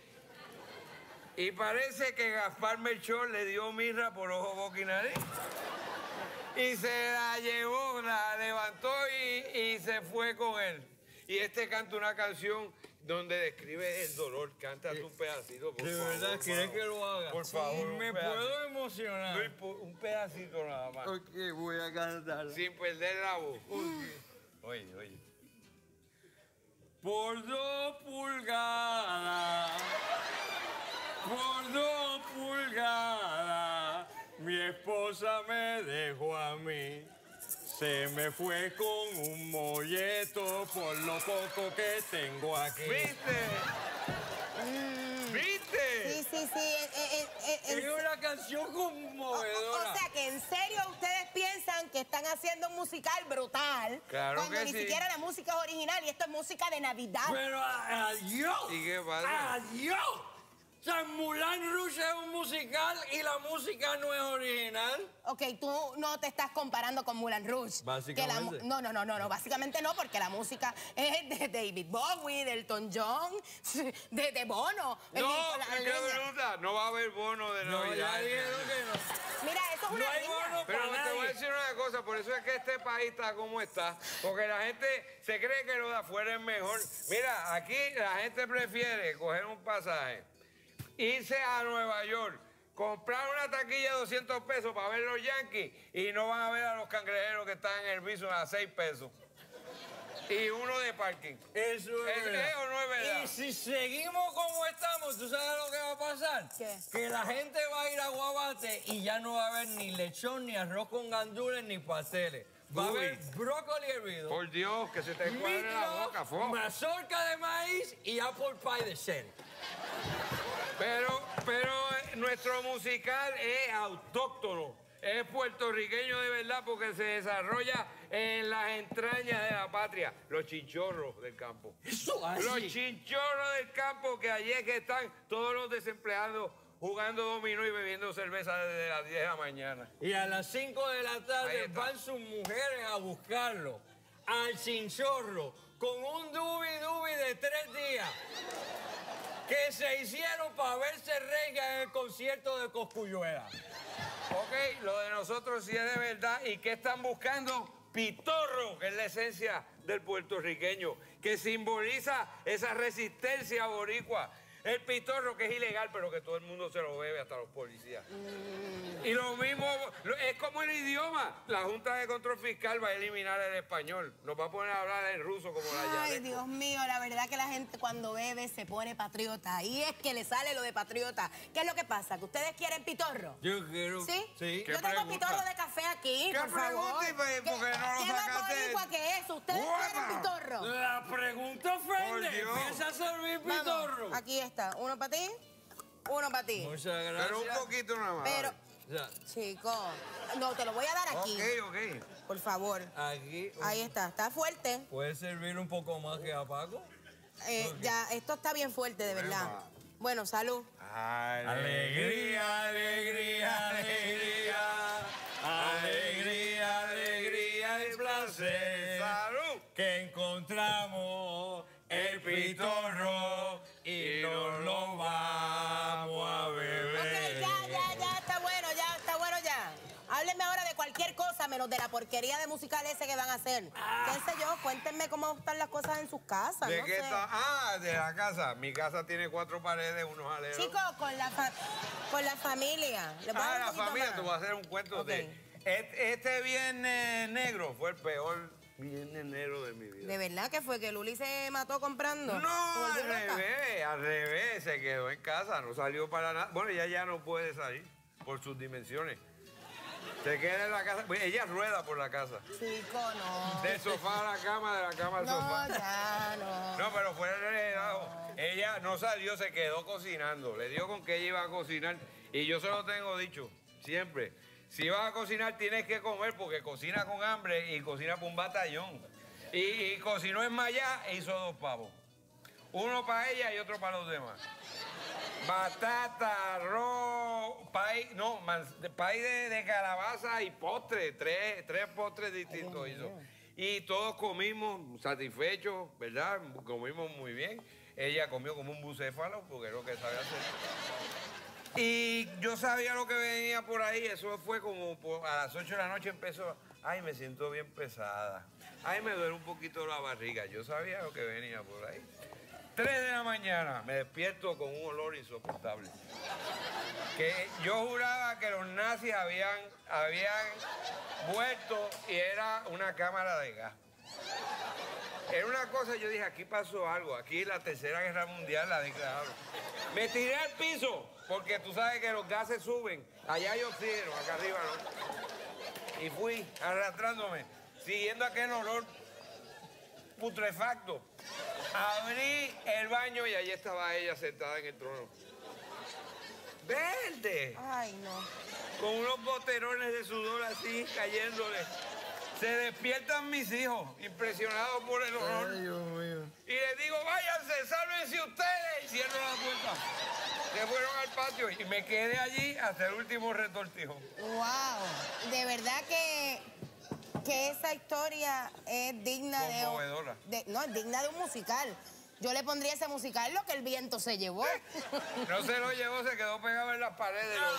[SPEAKER 10] Y parece que Gaspar Melchor le dio mirra por ojo, boca y nariz. Y se la llevó, la levantó y, y se fue con él. Y este canta una canción donde describe el dolor. Cántate un pedacito, por
[SPEAKER 9] ¿De
[SPEAKER 10] favor.
[SPEAKER 9] verdad quieres que lo haga?
[SPEAKER 10] Por favor, un
[SPEAKER 9] Me
[SPEAKER 10] pedacito.
[SPEAKER 9] puedo emocionar.
[SPEAKER 10] No, impo- un pedacito nada más.
[SPEAKER 9] Ok, voy a cantar.
[SPEAKER 10] Sin perder la voz. Oye, oye.
[SPEAKER 9] Por dos pulgadas, por dos pulgadas, mi esposa me dejó a mí. Se me fue con un molleto por lo poco que tengo aquí.
[SPEAKER 10] ¿Viste? ¿Viste?
[SPEAKER 4] Sí, sí, sí. eh, eh, eh,
[SPEAKER 9] Es
[SPEAKER 4] en-
[SPEAKER 9] una canción
[SPEAKER 4] o,
[SPEAKER 9] conmovedora.
[SPEAKER 4] o sea que en serio ustedes piensan que están haciendo un musical brutal
[SPEAKER 10] Claro
[SPEAKER 4] cuando
[SPEAKER 10] que
[SPEAKER 4] ni
[SPEAKER 10] sí.
[SPEAKER 4] siquiera la música es original y esto es música de Navidad.
[SPEAKER 9] Pero a- adiós.
[SPEAKER 10] ¿Y qué pasa?
[SPEAKER 9] Adiós. O sea, Moulin Rouge es un musical y la música no es original.
[SPEAKER 4] Ok, tú no te estás comparando con Moulin Rouge.
[SPEAKER 9] Básicamente.
[SPEAKER 4] Que la mu- no, no, no, no, no, básicamente no, porque la música es de David Bowie, de Elton John, de, de Bono. el
[SPEAKER 10] No,
[SPEAKER 4] Nicolás
[SPEAKER 10] qué
[SPEAKER 4] Leña.
[SPEAKER 10] bruta. No va a haber bono de
[SPEAKER 9] No,
[SPEAKER 10] Navidad.
[SPEAKER 9] ya dijeron que no.
[SPEAKER 4] Mira, eso es
[SPEAKER 9] No
[SPEAKER 4] una
[SPEAKER 9] hay
[SPEAKER 4] riña.
[SPEAKER 9] bono
[SPEAKER 10] Pero
[SPEAKER 9] para
[SPEAKER 10] te voy a
[SPEAKER 9] nadie.
[SPEAKER 10] decir una cosa, por eso es que este país está como está, porque la gente se cree que lo de afuera es mejor. Mira, aquí la gente prefiere coger un pasaje, irse a Nueva York, comprar una taquilla de doscientos pesos para ver los Yankees y no van a ver a los cangrejeros que están en el piso a seis pesos. Y uno de parking.
[SPEAKER 9] Eso es
[SPEAKER 10] ¿Es-
[SPEAKER 9] verdad.
[SPEAKER 10] es o no es verdad?
[SPEAKER 9] Y si seguimos como estamos, ¿tú sabes lo que va a pasar?
[SPEAKER 4] ¿Qué?
[SPEAKER 9] Que la gente va a ir a Guabate y ya no va a haber ni lechón, ni arroz con gandules, ni pasteles. Va a
[SPEAKER 10] Uy.
[SPEAKER 9] haber brócoli hervido,
[SPEAKER 10] Por Dios, que se te cuadre la boca,
[SPEAKER 9] meatloaf,
[SPEAKER 10] fo.
[SPEAKER 9] mazorca de maíz y apple pie de sel.
[SPEAKER 10] Pero, pero eh, nuestro musical es autóctono, es puertorriqueño de verdad porque se desarrolla en las entrañas de la patria, los chinchorros del campo.
[SPEAKER 9] Eso
[SPEAKER 10] Los
[SPEAKER 9] así.
[SPEAKER 10] chinchorros del campo que allí es que están todos los desempleados jugando dominó y bebiendo cerveza desde las diez de la mañana.
[SPEAKER 9] Y a las cinco de la
[SPEAKER 10] Ahí
[SPEAKER 9] tarde
[SPEAKER 10] está.
[SPEAKER 9] van sus mujeres a buscarlo al chinchorro con un dubi dubi de tres días que se hicieron para verse regia en el concierto de Cosculluela.
[SPEAKER 10] Ok, lo de nosotros sí es de verdad. ¿Y qué están buscando? Pitorro, que es la esencia del puertorriqueño, que simboliza esa resistencia boricua. El pitorro, que es ilegal, pero que todo el mundo se lo bebe, hasta los policías. Y lo mismo, lo- es como el idioma. La Junta de Control Fiscal va a eliminar el español. Nos va a poner a hablar en ruso como la
[SPEAKER 4] Ay,
[SPEAKER 10] Yareco.
[SPEAKER 4] Dios mío, la verdad que la gente cuando bebe se pone patriota. Y es que le sale lo de patriota. ¿Qué es lo que pasa? ¿Que ustedes quieren pitorro?
[SPEAKER 9] Yo quiero.
[SPEAKER 4] ¿Sí?
[SPEAKER 9] Sí.
[SPEAKER 10] ¿Qué
[SPEAKER 4] Yo tengo
[SPEAKER 10] pregunta?
[SPEAKER 4] pitorro de café aquí,
[SPEAKER 10] ¿Qué
[SPEAKER 4] por favor.
[SPEAKER 10] pregunta? ¿Y por-
[SPEAKER 4] ¿Qué-
[SPEAKER 10] por qué no lo
[SPEAKER 4] ¿Qué más
[SPEAKER 10] sacaste?
[SPEAKER 4] boricua que eso? ¿Ustedes
[SPEAKER 10] ¡Guapa!
[SPEAKER 4] quieren pitorro?
[SPEAKER 9] La pregunta ofende.
[SPEAKER 10] Por Dios.
[SPEAKER 9] Empieza a servir pitorro.
[SPEAKER 4] Vamos, aquí está. Uno para ti, uno para ti.
[SPEAKER 9] Muchas gracias.
[SPEAKER 10] Pero un poquito nada más.
[SPEAKER 4] Pero,
[SPEAKER 9] Ya,
[SPEAKER 4] chico, no, te lo voy a dar aquí.
[SPEAKER 10] Ok, ok.
[SPEAKER 4] Por favor.
[SPEAKER 9] aquí.
[SPEAKER 4] Ahí está, está fuerte.
[SPEAKER 9] ¿Puede servir un poco más que a Paco?
[SPEAKER 4] Eh, Ya, esto está bien fuerte, de verdad. Bueno, salud.
[SPEAKER 9] Alegría, alegría, alegría. Alegría, alegría y placer.
[SPEAKER 10] ¡Salud!
[SPEAKER 9] Que encontramos el pitorro y nos lo vamos a
[SPEAKER 4] Ok,
[SPEAKER 9] beber.
[SPEAKER 4] ya, ya, ya, está bueno, ya, está bueno ya. Háblenme ahora de cualquier cosa menos de la porquería de musical ese que van a hacer. ¿Qué sé yo? Cuéntenme cómo están las cosas en sus casas,
[SPEAKER 10] ¿De
[SPEAKER 4] no
[SPEAKER 10] qué
[SPEAKER 4] sé.
[SPEAKER 10] está? Ah, de la casa. Mi casa tiene cuatro paredes, unos aleros.
[SPEAKER 4] Chicos, con la, fa- con la familia. ¿Les puedo
[SPEAKER 10] Ah,
[SPEAKER 4] dar un
[SPEAKER 10] la
[SPEAKER 4] poquito
[SPEAKER 10] familia,
[SPEAKER 4] más?
[SPEAKER 10] te voy a hacer un cuento
[SPEAKER 4] Ok.
[SPEAKER 10] de
[SPEAKER 9] Este, este viernes negro fue el peor viernes negro de mi vida.
[SPEAKER 4] ¿De verdad que fue que Luli se mató comprando?
[SPEAKER 9] No, al revés, al revés. Se quedó en casa, no salió para nada. Bueno, ella ya no puede salir por sus dimensiones. Se queda en la casa. Ella rueda por la casa.
[SPEAKER 4] Chico, no.
[SPEAKER 9] Del sofá a la cama, de la cama al
[SPEAKER 4] no,
[SPEAKER 9] sofá.
[SPEAKER 4] No, ya, no.
[SPEAKER 9] No, pero fue el relajo. Ella no salió, se quedó cocinando. Le dio con que ella iba a cocinar. Y yo se lo tengo dicho siempre. Si vas a cocinar, tienes que comer porque cocina con hambre y cocina por un batallón. Y, y cocinó en Mayá e hizo dos pavos. Uno para ella y otro para los demás. Batata, arroz, pay, no, man, pay de, de calabaza y postre. Tres, tres postres distintos hizo. Y todos comimos satisfechos, ¿verdad? Comimos muy bien. Ella comió como un bucéfalo porque es lo que sabe hacer. Y yo sabía lo que venía por ahí, eso fue como por, a las ocho de la noche empezó, ay, me siento bien pesada, ay, me duele un poquito la barriga, yo sabía lo que venía por ahí. Tres de la mañana, me despierto con un olor insoportable. Que yo juraba que los nazis habían, habían vuelto y era una cámara de gas. Era una cosa, yo dije, aquí pasó algo, aquí la Tercera Guerra Mundial la declararon. Me tiré al piso, porque tú sabes que los gases suben. Allá hay oxígeno, acá arriba no. Y fui arrastrándome, siguiendo aquel olor putrefacto. Abrí el baño y allí estaba ella sentada en el trono. ¡Verde!
[SPEAKER 4] Ay, no.
[SPEAKER 9] Con unos boterones de sudor así, cayéndole. Se despiertan mis hijos, impresionados por el olor.
[SPEAKER 2] Ay, Dios mío.
[SPEAKER 9] Y les digo, váyanse, sálvense ustedes. Y cierro la puerta. Se fueron al patio y me quedé allí hasta el último retortijo.
[SPEAKER 4] Wow. De verdad que, que esa historia es digna de,
[SPEAKER 9] Conmovedora.
[SPEAKER 4] de... No, es digna de un musical. Yo le pondría ese musical lo que el viento se llevó.
[SPEAKER 9] No se lo llevó, se quedó pegado en las paredes.
[SPEAKER 4] No.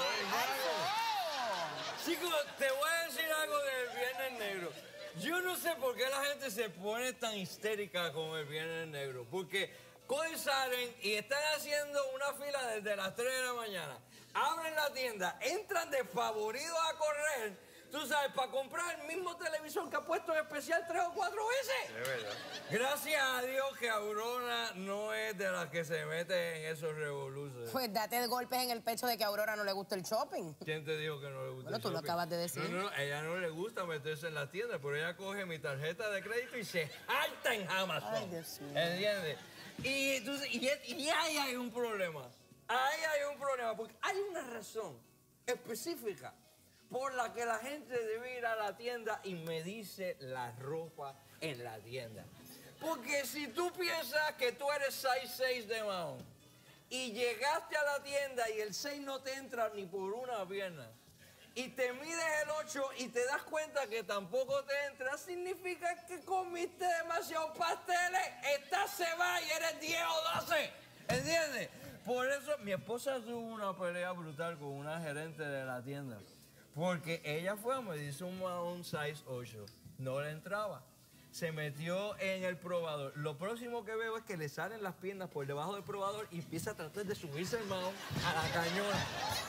[SPEAKER 9] Chicos, te voy a decir algo del Viernes Negro. Yo no sé por qué la gente se pone tan histérica con el Viernes Negro. Porque cogen, salen y están haciendo una fila desde las tres de la mañana. Abren la tienda, entran despavoridos a correr, tú sabes, para comprar el mismo televisor que ha puesto en especial tres o cuatro veces.
[SPEAKER 10] Es verdad.
[SPEAKER 9] Gracias a Dios que Aurora no es de las que se mete en esos revoluciones.
[SPEAKER 4] Pues date golpes en el pecho de que a Aurora no le gusta el shopping.
[SPEAKER 9] ¿Quién te dijo que no le gusta
[SPEAKER 4] Bueno,
[SPEAKER 9] el
[SPEAKER 4] tú lo
[SPEAKER 9] shopping?
[SPEAKER 4] acabas de decir.
[SPEAKER 9] No, no, a ella no le gusta meterse en la tienda, pero ella coge mi tarjeta de crédito y se harta en Amazon.
[SPEAKER 4] Ay, Dios mío.
[SPEAKER 9] ¿Entiendes? Y, entonces, y, y ahí hay un problema. Ahí hay un problema, porque hay una razón específica por la que la gente debe ir a la tienda y medirse la ropa en la tienda. Porque si tú piensas que tú eres seis seis de Mahón y llegaste a la tienda y el seis no te entra ni por una pierna y te mides el ocho y te das cuenta que tampoco te entra, significa que comiste demasiados pasteles, estás cebada y eres diez o doce. ¿Entiendes? Por eso mi esposa tuvo una pelea brutal con una gerente de la tienda. Porque ella fue a medirse un Mahón seis ocho, no le entraba. Se metió en el probador. Lo próximo que veo es que le salen las piernas por debajo del probador y empieza a tratar de subirse el Mahón a la cañona.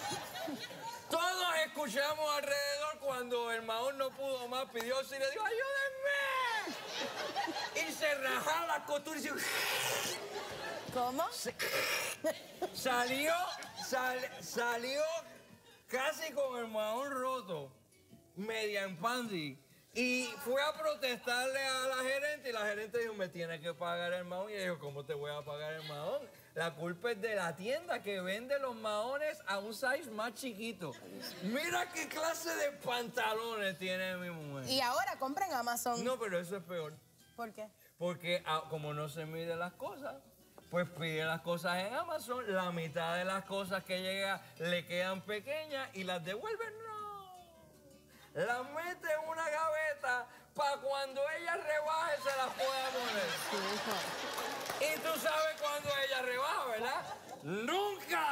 [SPEAKER 9] Todos escuchamos alrededor cuando el Mahón no pudo más, pidió y le dijo, ¡ayúdenme! Y se rajaba las costuras y dijo,
[SPEAKER 4] ¿cómo?
[SPEAKER 9] Salió, sal, salió casi con el Mahón roto, media en panty. Y fue a protestarle a la gerente y la gerente dijo, me tienes que pagar el Mahón. Y ella dijo, ¿cómo te voy a pagar el Mahón? La culpa es de la tienda que vende los Mahones a un size más chiquito. Mira qué clase de pantalones tiene mi mujer.
[SPEAKER 4] Y ahora compra en Amazon.
[SPEAKER 9] No, pero eso es peor.
[SPEAKER 4] ¿Por qué?
[SPEAKER 9] Porque ah, como no se mide las cosas, pues pide las cosas en Amazon, la mitad de las cosas que llega le quedan pequeñas y las devuelven, no. Las mete en una gaveta para cuando ella rebaje se las pueda poner. Y tú sabes cuando ella rebaja, ¿verdad? ¡Nunca!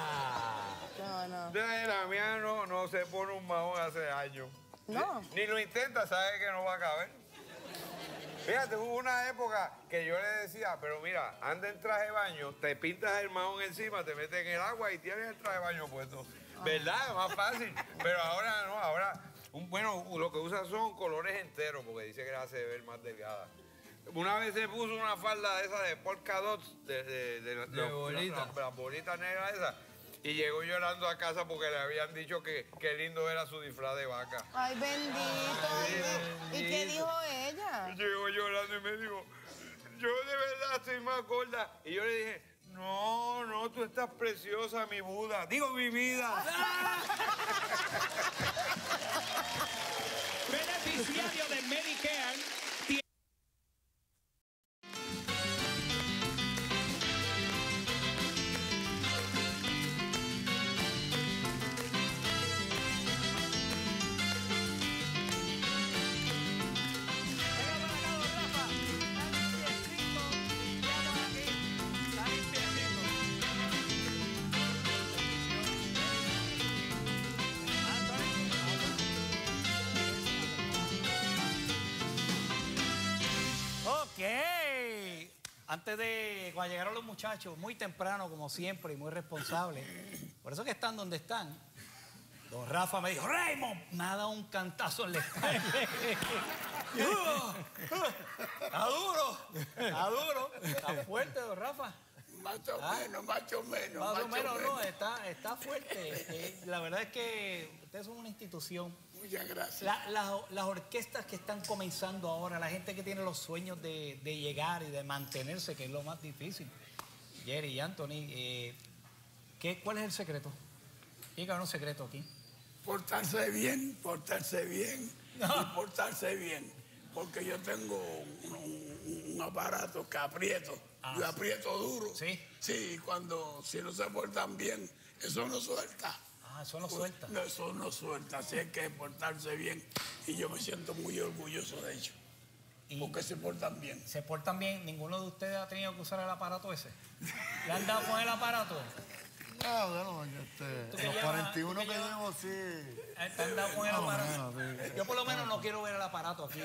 [SPEAKER 4] No, no.
[SPEAKER 10] De la mía no, no se pone un Mahón hace años.
[SPEAKER 4] No.
[SPEAKER 10] Ni, ni lo intenta, sabe que no va a caber. Fíjate, hubo una época que yo le decía, pero mira, anda en traje de baño, te pintas el Mahón encima, te metes en el agua y tienes el traje de baño puesto. ¿Verdad? Es más fácil. Pero ahora no, ahora Un, bueno, lo que usa son colores enteros porque dice que la hace ver más delgada. Una vez se puso una falda esa de polka dots, de, de, de, de,
[SPEAKER 9] de bolitas.
[SPEAKER 10] Las la bolitas negras esas, y llegó llorando a casa porque le habían dicho que qué lindo era su disfraz de vaca.
[SPEAKER 4] Ay, bendito.
[SPEAKER 10] Ay,
[SPEAKER 4] ¿Y qué
[SPEAKER 10] bendito.
[SPEAKER 4] dijo ella?
[SPEAKER 10] Llegó llorando y me dijo, yo de verdad estoy más gorda. Y yo le dije, no, no, tú estás preciosa, mi Buda. Digo, mi vida.
[SPEAKER 1] Beneficiario de Medicare. Ok. Antes de, cuando llegaron los muchachos, muy temprano como siempre y muy responsables, por eso que están donde están, don Rafa me dijo, Raymond, me ha dado un cantazo en la espalda. Está duro, está duro, está fuerte, don Rafa.
[SPEAKER 11] Más o
[SPEAKER 1] ¿Ah?
[SPEAKER 11] menos, más o menos.
[SPEAKER 1] Más o
[SPEAKER 11] más
[SPEAKER 1] menos, no, está, está fuerte. Eh, la verdad es que ustedes son una institución.
[SPEAKER 11] Muchas gracias.
[SPEAKER 1] La- la- las orquestas que están comenzando ahora, la gente que tiene los sueños de, de llegar y de mantenerse, que es lo más difícil. Jerry y Anthony, eh, ¿qué, ¿cuál es el secreto? Tiene que haber un secreto aquí.
[SPEAKER 11] Portarse bien, portarse bien y portarse bien. Porque yo tengo un, un- un aparato que aprieto.
[SPEAKER 1] Ah,
[SPEAKER 11] yo
[SPEAKER 1] sí.
[SPEAKER 11] aprieto duro.
[SPEAKER 1] Sí.
[SPEAKER 11] Sí, cuando si no se portan bien, eso no suelta.
[SPEAKER 1] Ah, eso no suelta.
[SPEAKER 11] No, eso no suelta. Así es que portarse bien. Y yo me siento muy orgulloso de ellos.
[SPEAKER 1] Y
[SPEAKER 11] Porque se portan bien.
[SPEAKER 1] se portan bien. ¿Ninguno de ustedes ha tenido que usar el aparato ese? ¿Le han dado con el aparato?
[SPEAKER 12] Ah, bueno, este,
[SPEAKER 1] ¿Tú qué
[SPEAKER 12] los
[SPEAKER 1] llevas?
[SPEAKER 12] cuarenta y uno
[SPEAKER 1] ¿Tú qué
[SPEAKER 12] que
[SPEAKER 1] llevas?
[SPEAKER 12] llevo, sí.
[SPEAKER 1] Eh, ¿Te han dado con el
[SPEAKER 12] Más o
[SPEAKER 1] aparato?
[SPEAKER 12] menos, sí.
[SPEAKER 1] Yo por lo menos no quiero ver el aparato aquí.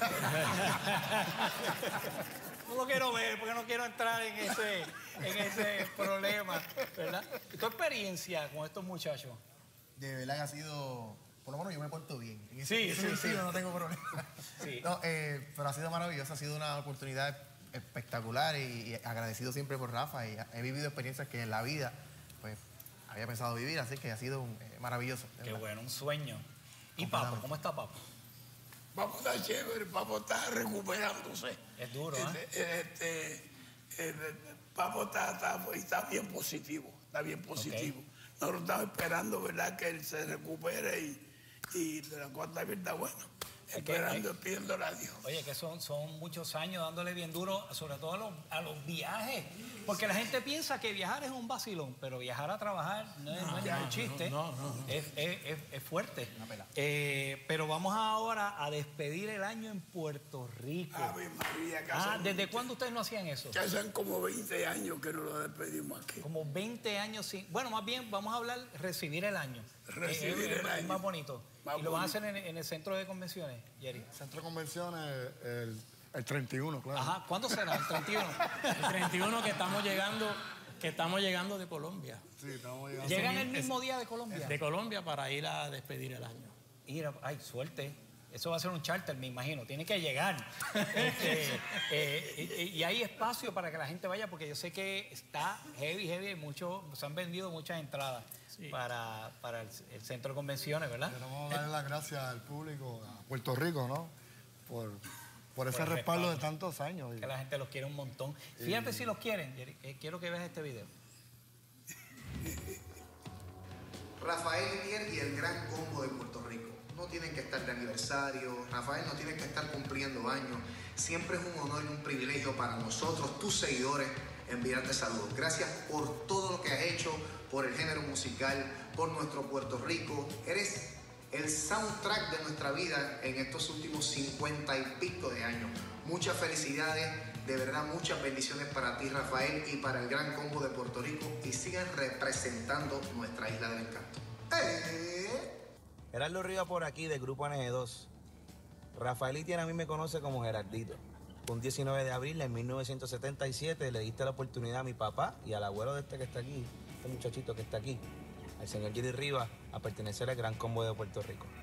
[SPEAKER 1] No lo quiero ver porque no quiero entrar en ese, en ese problema, ¿verdad? ¿Tu experiencia con estos muchachos?
[SPEAKER 13] De verdad que ha sido, por lo menos yo me porto bien. En ese,
[SPEAKER 1] Sí,
[SPEAKER 13] en ese
[SPEAKER 1] sí,
[SPEAKER 13] sentido
[SPEAKER 1] sí.
[SPEAKER 13] no tengo problema.
[SPEAKER 1] Sí.
[SPEAKER 13] No, eh, pero ha sido maravilloso, ha sido una oportunidad espectacular y, y agradecido siempre por Rafa. Y he vivido experiencias que en la vida pues había pensado vivir, así que ha sido un, eh, maravilloso. de
[SPEAKER 1] Qué
[SPEAKER 13] verdad.
[SPEAKER 1] bueno, un sueño. ¿Y Papo? ¿Cómo está Papo?
[SPEAKER 11] Vamos a estar chévere, Papo está recuperándose.
[SPEAKER 1] Es duro, ¿eh?
[SPEAKER 11] Este, este, eh, Papo está, está, está bien positivo, está bien positivo. Nosotros estamos esperando, ¿verdad?, que él se recupere y, y de la cuarta verdad, bueno,
[SPEAKER 1] que,
[SPEAKER 11] esperando,
[SPEAKER 1] eh,
[SPEAKER 11] pidiéndole a Dios.
[SPEAKER 1] Oye, que son, son muchos años dándole bien duro, sobre todo a los, a los viajes. Porque la gente piensa que viajar es un vacilón, pero viajar a trabajar no es, no es ningún chiste.
[SPEAKER 9] no, no, no.
[SPEAKER 1] Es, es- es- es fuerte. Eh, pero vamos ahora a despedir el año en Puerto Rico.
[SPEAKER 11] Ave María, que
[SPEAKER 1] Ah,
[SPEAKER 11] hacen-
[SPEAKER 1] ¿desde cuándo ustedes no hacían eso?
[SPEAKER 11] que hacen como veinte años que nos lo despedimos aquí.
[SPEAKER 1] Como veinte años sin... Bueno, más bien vamos a hablar recibir el año.
[SPEAKER 11] Recibir
[SPEAKER 1] Eh, es-
[SPEAKER 11] el
[SPEAKER 1] es
[SPEAKER 11] año.
[SPEAKER 1] más bonito.
[SPEAKER 11] Más
[SPEAKER 1] y lo van a
[SPEAKER 11] bonito.
[SPEAKER 1] hacer en, en el centro de convenciones, Jerry.
[SPEAKER 12] Centro de convenciones, el, el treinta y uno, claro.
[SPEAKER 1] Ajá, ¿cuándo será? ¿El treinta y uno?
[SPEAKER 14] El treinta y uno que estamos llegando, que estamos llegando de Colombia.
[SPEAKER 12] Sí, estamos llegando.
[SPEAKER 1] ¿Llegan
[SPEAKER 14] Ese
[SPEAKER 1] el
[SPEAKER 14] mi-
[SPEAKER 1] mismo
[SPEAKER 14] ese-
[SPEAKER 1] día de Colombia?
[SPEAKER 14] De Colombia para ir a despedir el año.
[SPEAKER 1] Ir a- ay, suerte. Eso va a ser un charter, me imagino. Tiene que llegar. Este, eh, y, y hay espacio para que la gente vaya, porque yo sé que está heavy, heavy. hay mucho, se han vendido muchas entradas para, para el, el centro de convenciones, ¿verdad?
[SPEAKER 12] Queremos darle las gracias al público, a Puerto Rico, ¿no? Por, por ese
[SPEAKER 1] Por el
[SPEAKER 12] respaldo de
[SPEAKER 1] respaldo.
[SPEAKER 12] tantos años.
[SPEAKER 1] Que la gente los quiere un montón. Fíjate si los quieren. Jerry, eh, quiero que veas este video.
[SPEAKER 15] Rafael Itier y el Gran Combo de Puerto Rico. No tienen que estar de aniversario, Rafael no tiene que estar cumpliendo años. Siempre es un honor y un privilegio para nosotros, tus seguidores, enviarte saludos. Gracias por todo lo que has hecho, por el género musical, por nuestro Puerto Rico. Eres el soundtrack de nuestra vida en estos últimos cincuenta y pico de años. Muchas felicidades, de verdad muchas bendiciones para ti, Rafael, y para el Gran Combo de Puerto Rico, y sigan representando nuestra isla del encanto. ¡Eh!
[SPEAKER 16] Gerardo Rivas por aquí, del grupo N G dos. Rafael Itier a mí me conoce como Gerardito. Un diecinueve de abril de mil novecientos setenta y siete le diste la oportunidad a mi papá y al abuelo de este que está aquí, este muchachito que está aquí, al señor Jerry Rivas, a pertenecer al Gran Combo de Puerto Rico.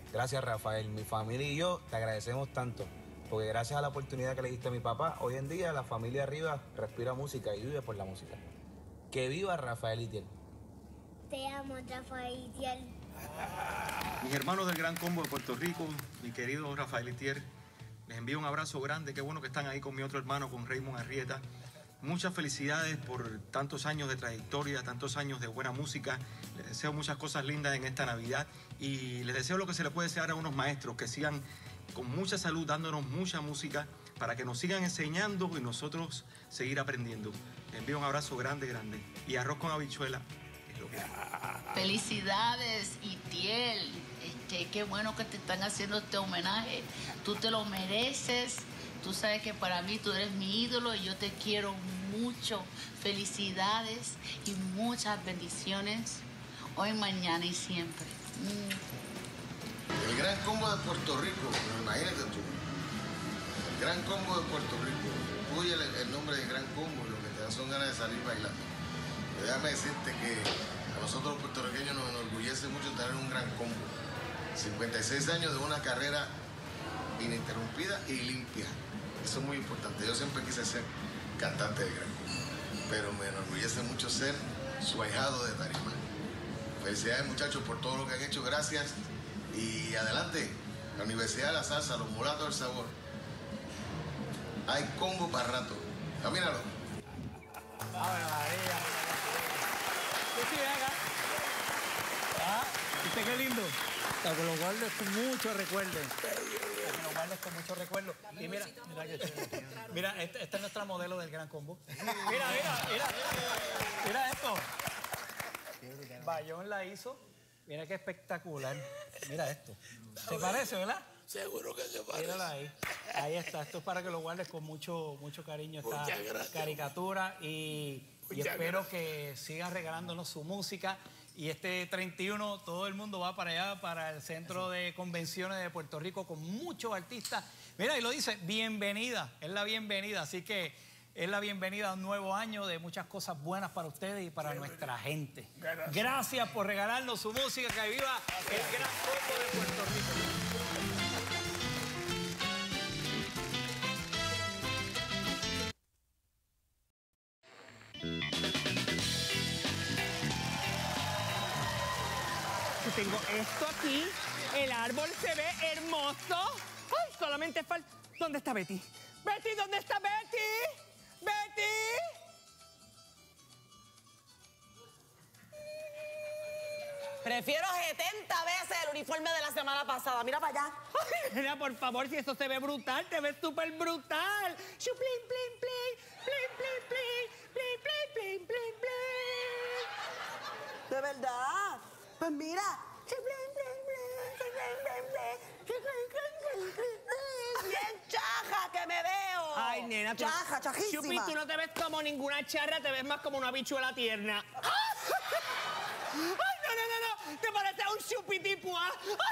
[SPEAKER 16] Gracias, Rafael. Mi familia y yo te agradecemos tanto. Porque gracias a la oportunidad que le diste a mi papá, hoy en día la familia arriba respira música y vive por la música. ¡Que viva Rafael Itiel!
[SPEAKER 17] Te amo, Rafael Itiel.
[SPEAKER 18] Mis hermanos del Gran Combo de Puerto Rico, mi querido Rafael Itiel, les envío un abrazo grande. Qué bueno que están ahí con mi otro hermano, con Raymond Arrieta. Muchas felicidades por tantos años de trayectoria, tantos años de buena música. Les deseo muchas cosas lindas en esta Navidad y les deseo lo que se le puede desear a unos maestros, que sigan con mucha salud, dándonos mucha música para que nos sigan enseñando y nosotros seguir aprendiendo. Les envío un abrazo grande, grande. Y arroz con habichuela es lo que hay.
[SPEAKER 19] Felicidades, Itiel. Este, qué bueno que te están haciendo este homenaje. Tú te lo mereces. Tú sabes que para mí tú eres mi ídolo y yo te quiero mucho. Felicidades y muchas bendiciones hoy, mañana y siempre. Mm.
[SPEAKER 20] El Gran Combo de Puerto Rico, imagínate tú. El Gran Combo de Puerto Rico. Oye el, el nombre del Gran Combo y lo que te da son ganas de salir bailando. Pero déjame decirte que a nosotros los puertorriqueños nos enorgullece mucho tener un Gran Combo. cincuenta y seis años de una carrera ininterrumpida y limpia. Eso es muy importante. Yo siempre quise ser cantante de Gran Combo, pero me enorgullece mucho ser su ahijado de tarima. Felicidades, muchachos, por todo lo que han hecho. Gracias. Y adelante, la Universidad de la Salsa, los mulatos del sabor. Hay combo para rato. Camínalo.
[SPEAKER 1] ¡Ave María! Sí, venga. ¿Ah? ¿Viste qué lindo? Para que lo guardes con mucho recuerdo. Para que lo guardes con mucho recuerdo. Y mira, mira qué chévere. Mira, esta, esta es nuestra modelo del Gran Combo. Mira, mira, mira. Mira esto. Bayón la hizo. Mira qué espectacular. Mira esto. ¿Se parece, verdad?
[SPEAKER 11] Seguro que se parece.
[SPEAKER 1] Mírala ahí. Ahí está. Esto es para que lo guardes con mucho, mucho cariño. Esta
[SPEAKER 11] Muchas gracias.
[SPEAKER 1] caricatura. Y, y espero gracias. que sigan regalándonos su música. Y este treinta y uno todo el mundo va para allá, para el Centro de Convenciones de Puerto Rico, con muchos artistas. Mira, y lo dice, bienvenida. Es la bienvenida. Así que es la bienvenida a un nuevo año de muchas cosas buenas para ustedes y para nuestra gente. Gracias, Gracias por regalarnos su música. Que viva el Gran Combo de Puerto Rico.
[SPEAKER 21] Yo tengo esto aquí. El árbol se ve hermoso. Ay, solamente falta... ¿Dónde está Betty? Betty, ¿dónde está Betty? ¡Betty!
[SPEAKER 4] Prefiero setenta veces el uniforme de la semana pasada. Mira para allá.
[SPEAKER 21] Ay, mira, por favor, si eso se ve brutal, te ves súper brutal. Shu, plin, plin, plin, plin, plin, plin, plin, plin, plin, plin, plin.
[SPEAKER 4] De verdad. Pues mira. Bien chaja que me veo.
[SPEAKER 21] Ay, nena, tú...
[SPEAKER 4] Chaja, chajísima.
[SPEAKER 21] Chupi, tú no te ves como ninguna charra, te ves más como una bichuela tierna. Ay, no, no, no, no. Te parece un chupitipua.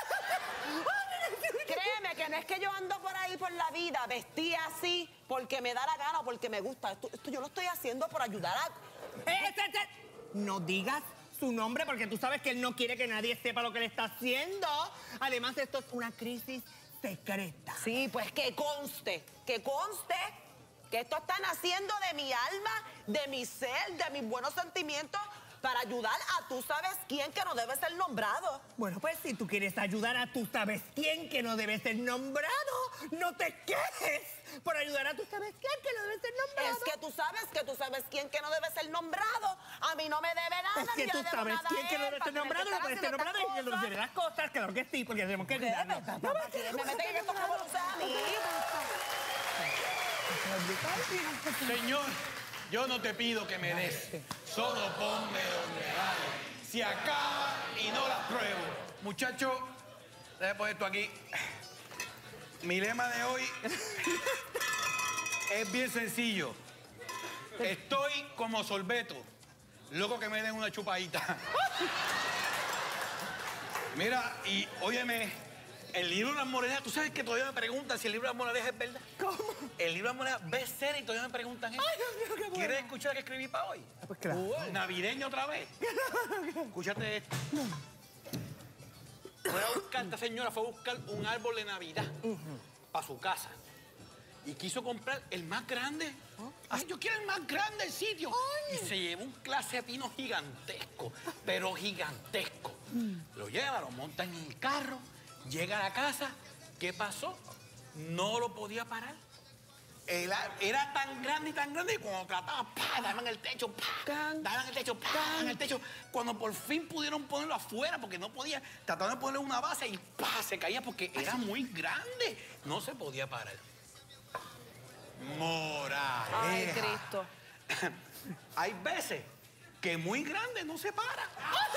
[SPEAKER 4] Créeme que no es que yo ando por ahí por la vida vestida así porque me da la gana o porque me gusta. Esto, esto yo lo estoy haciendo por ayudar a...
[SPEAKER 21] Eh, este, este. No digas su nombre porque tú sabes que él no quiere que nadie sepa lo que le está haciendo. Además, esto es una crisis secreta.
[SPEAKER 4] Sí, pues que conste, que conste que esto está naciendo de mi alma, de mi ser, de mis buenos sentimientos para ayudar a tú sabes quién que no debe ser nombrado.
[SPEAKER 21] Bueno, pues si tú quieres ayudar a tú sabes quién que no debe ser nombrado, no te quejes por ayudar a tú sabes quién que no debe ser nombrado.
[SPEAKER 4] Es que tú sabes que tú sabes quién que no debe ser nombrado. A mí no me debe nada.
[SPEAKER 21] Es que tú sabes quién que no debe ser nombrado, no puede ser nombrado y que no debe las cosas. Claro que sí, porque tenemos que ayudarnos.
[SPEAKER 4] Me meten en estos cabos a mí.
[SPEAKER 22] Señor, yo no te pido que me des, solo ponme donde vale. Si acaba y no la pruebo. Muchacho, déjame poner esto aquí. Mi lema de hoy es bien sencillo. Estoy como sorbeto, loco que me den una chupadita. Mira, y óyeme, el libro de las monedas, ¿tú sabes que todavía me preguntan si el libro de las monedas es verdad?
[SPEAKER 21] ¿Cómo?
[SPEAKER 22] El libro de las monedas ve ser y todavía me preguntan eso.
[SPEAKER 21] Ay, Dios mío, qué bueno.
[SPEAKER 22] ¿Quieres escuchar que escribí para hoy?
[SPEAKER 21] Pues claro.
[SPEAKER 22] Uh, navideño otra vez. Escúchate esto. Fue a buscar, esta señora fue a buscar un árbol de Navidad para su casa. Y quiso comprar el más grande. Ay, yo quiero el más grande del sitio. Ay. Y se llevó un clase de pino gigantesco, pero gigantesco. Mm. Lo lleva, lo monta en el carro, llega a la casa. ¿Qué pasó? No lo podía parar. Era, era tan grande y tan grande y cuando trataba, ¡pah! Daba en el techo, ¡pah! Daba en el techo, ¡pah! En el techo. Cuando por fin pudieron ponerlo afuera, porque no podía, trataban de ponerle una base y ¡pah! Se caía porque era muy grande. No se podía parar. Moraleja.
[SPEAKER 5] Ay, Cristo.
[SPEAKER 22] Hay veces que muy grande no se para.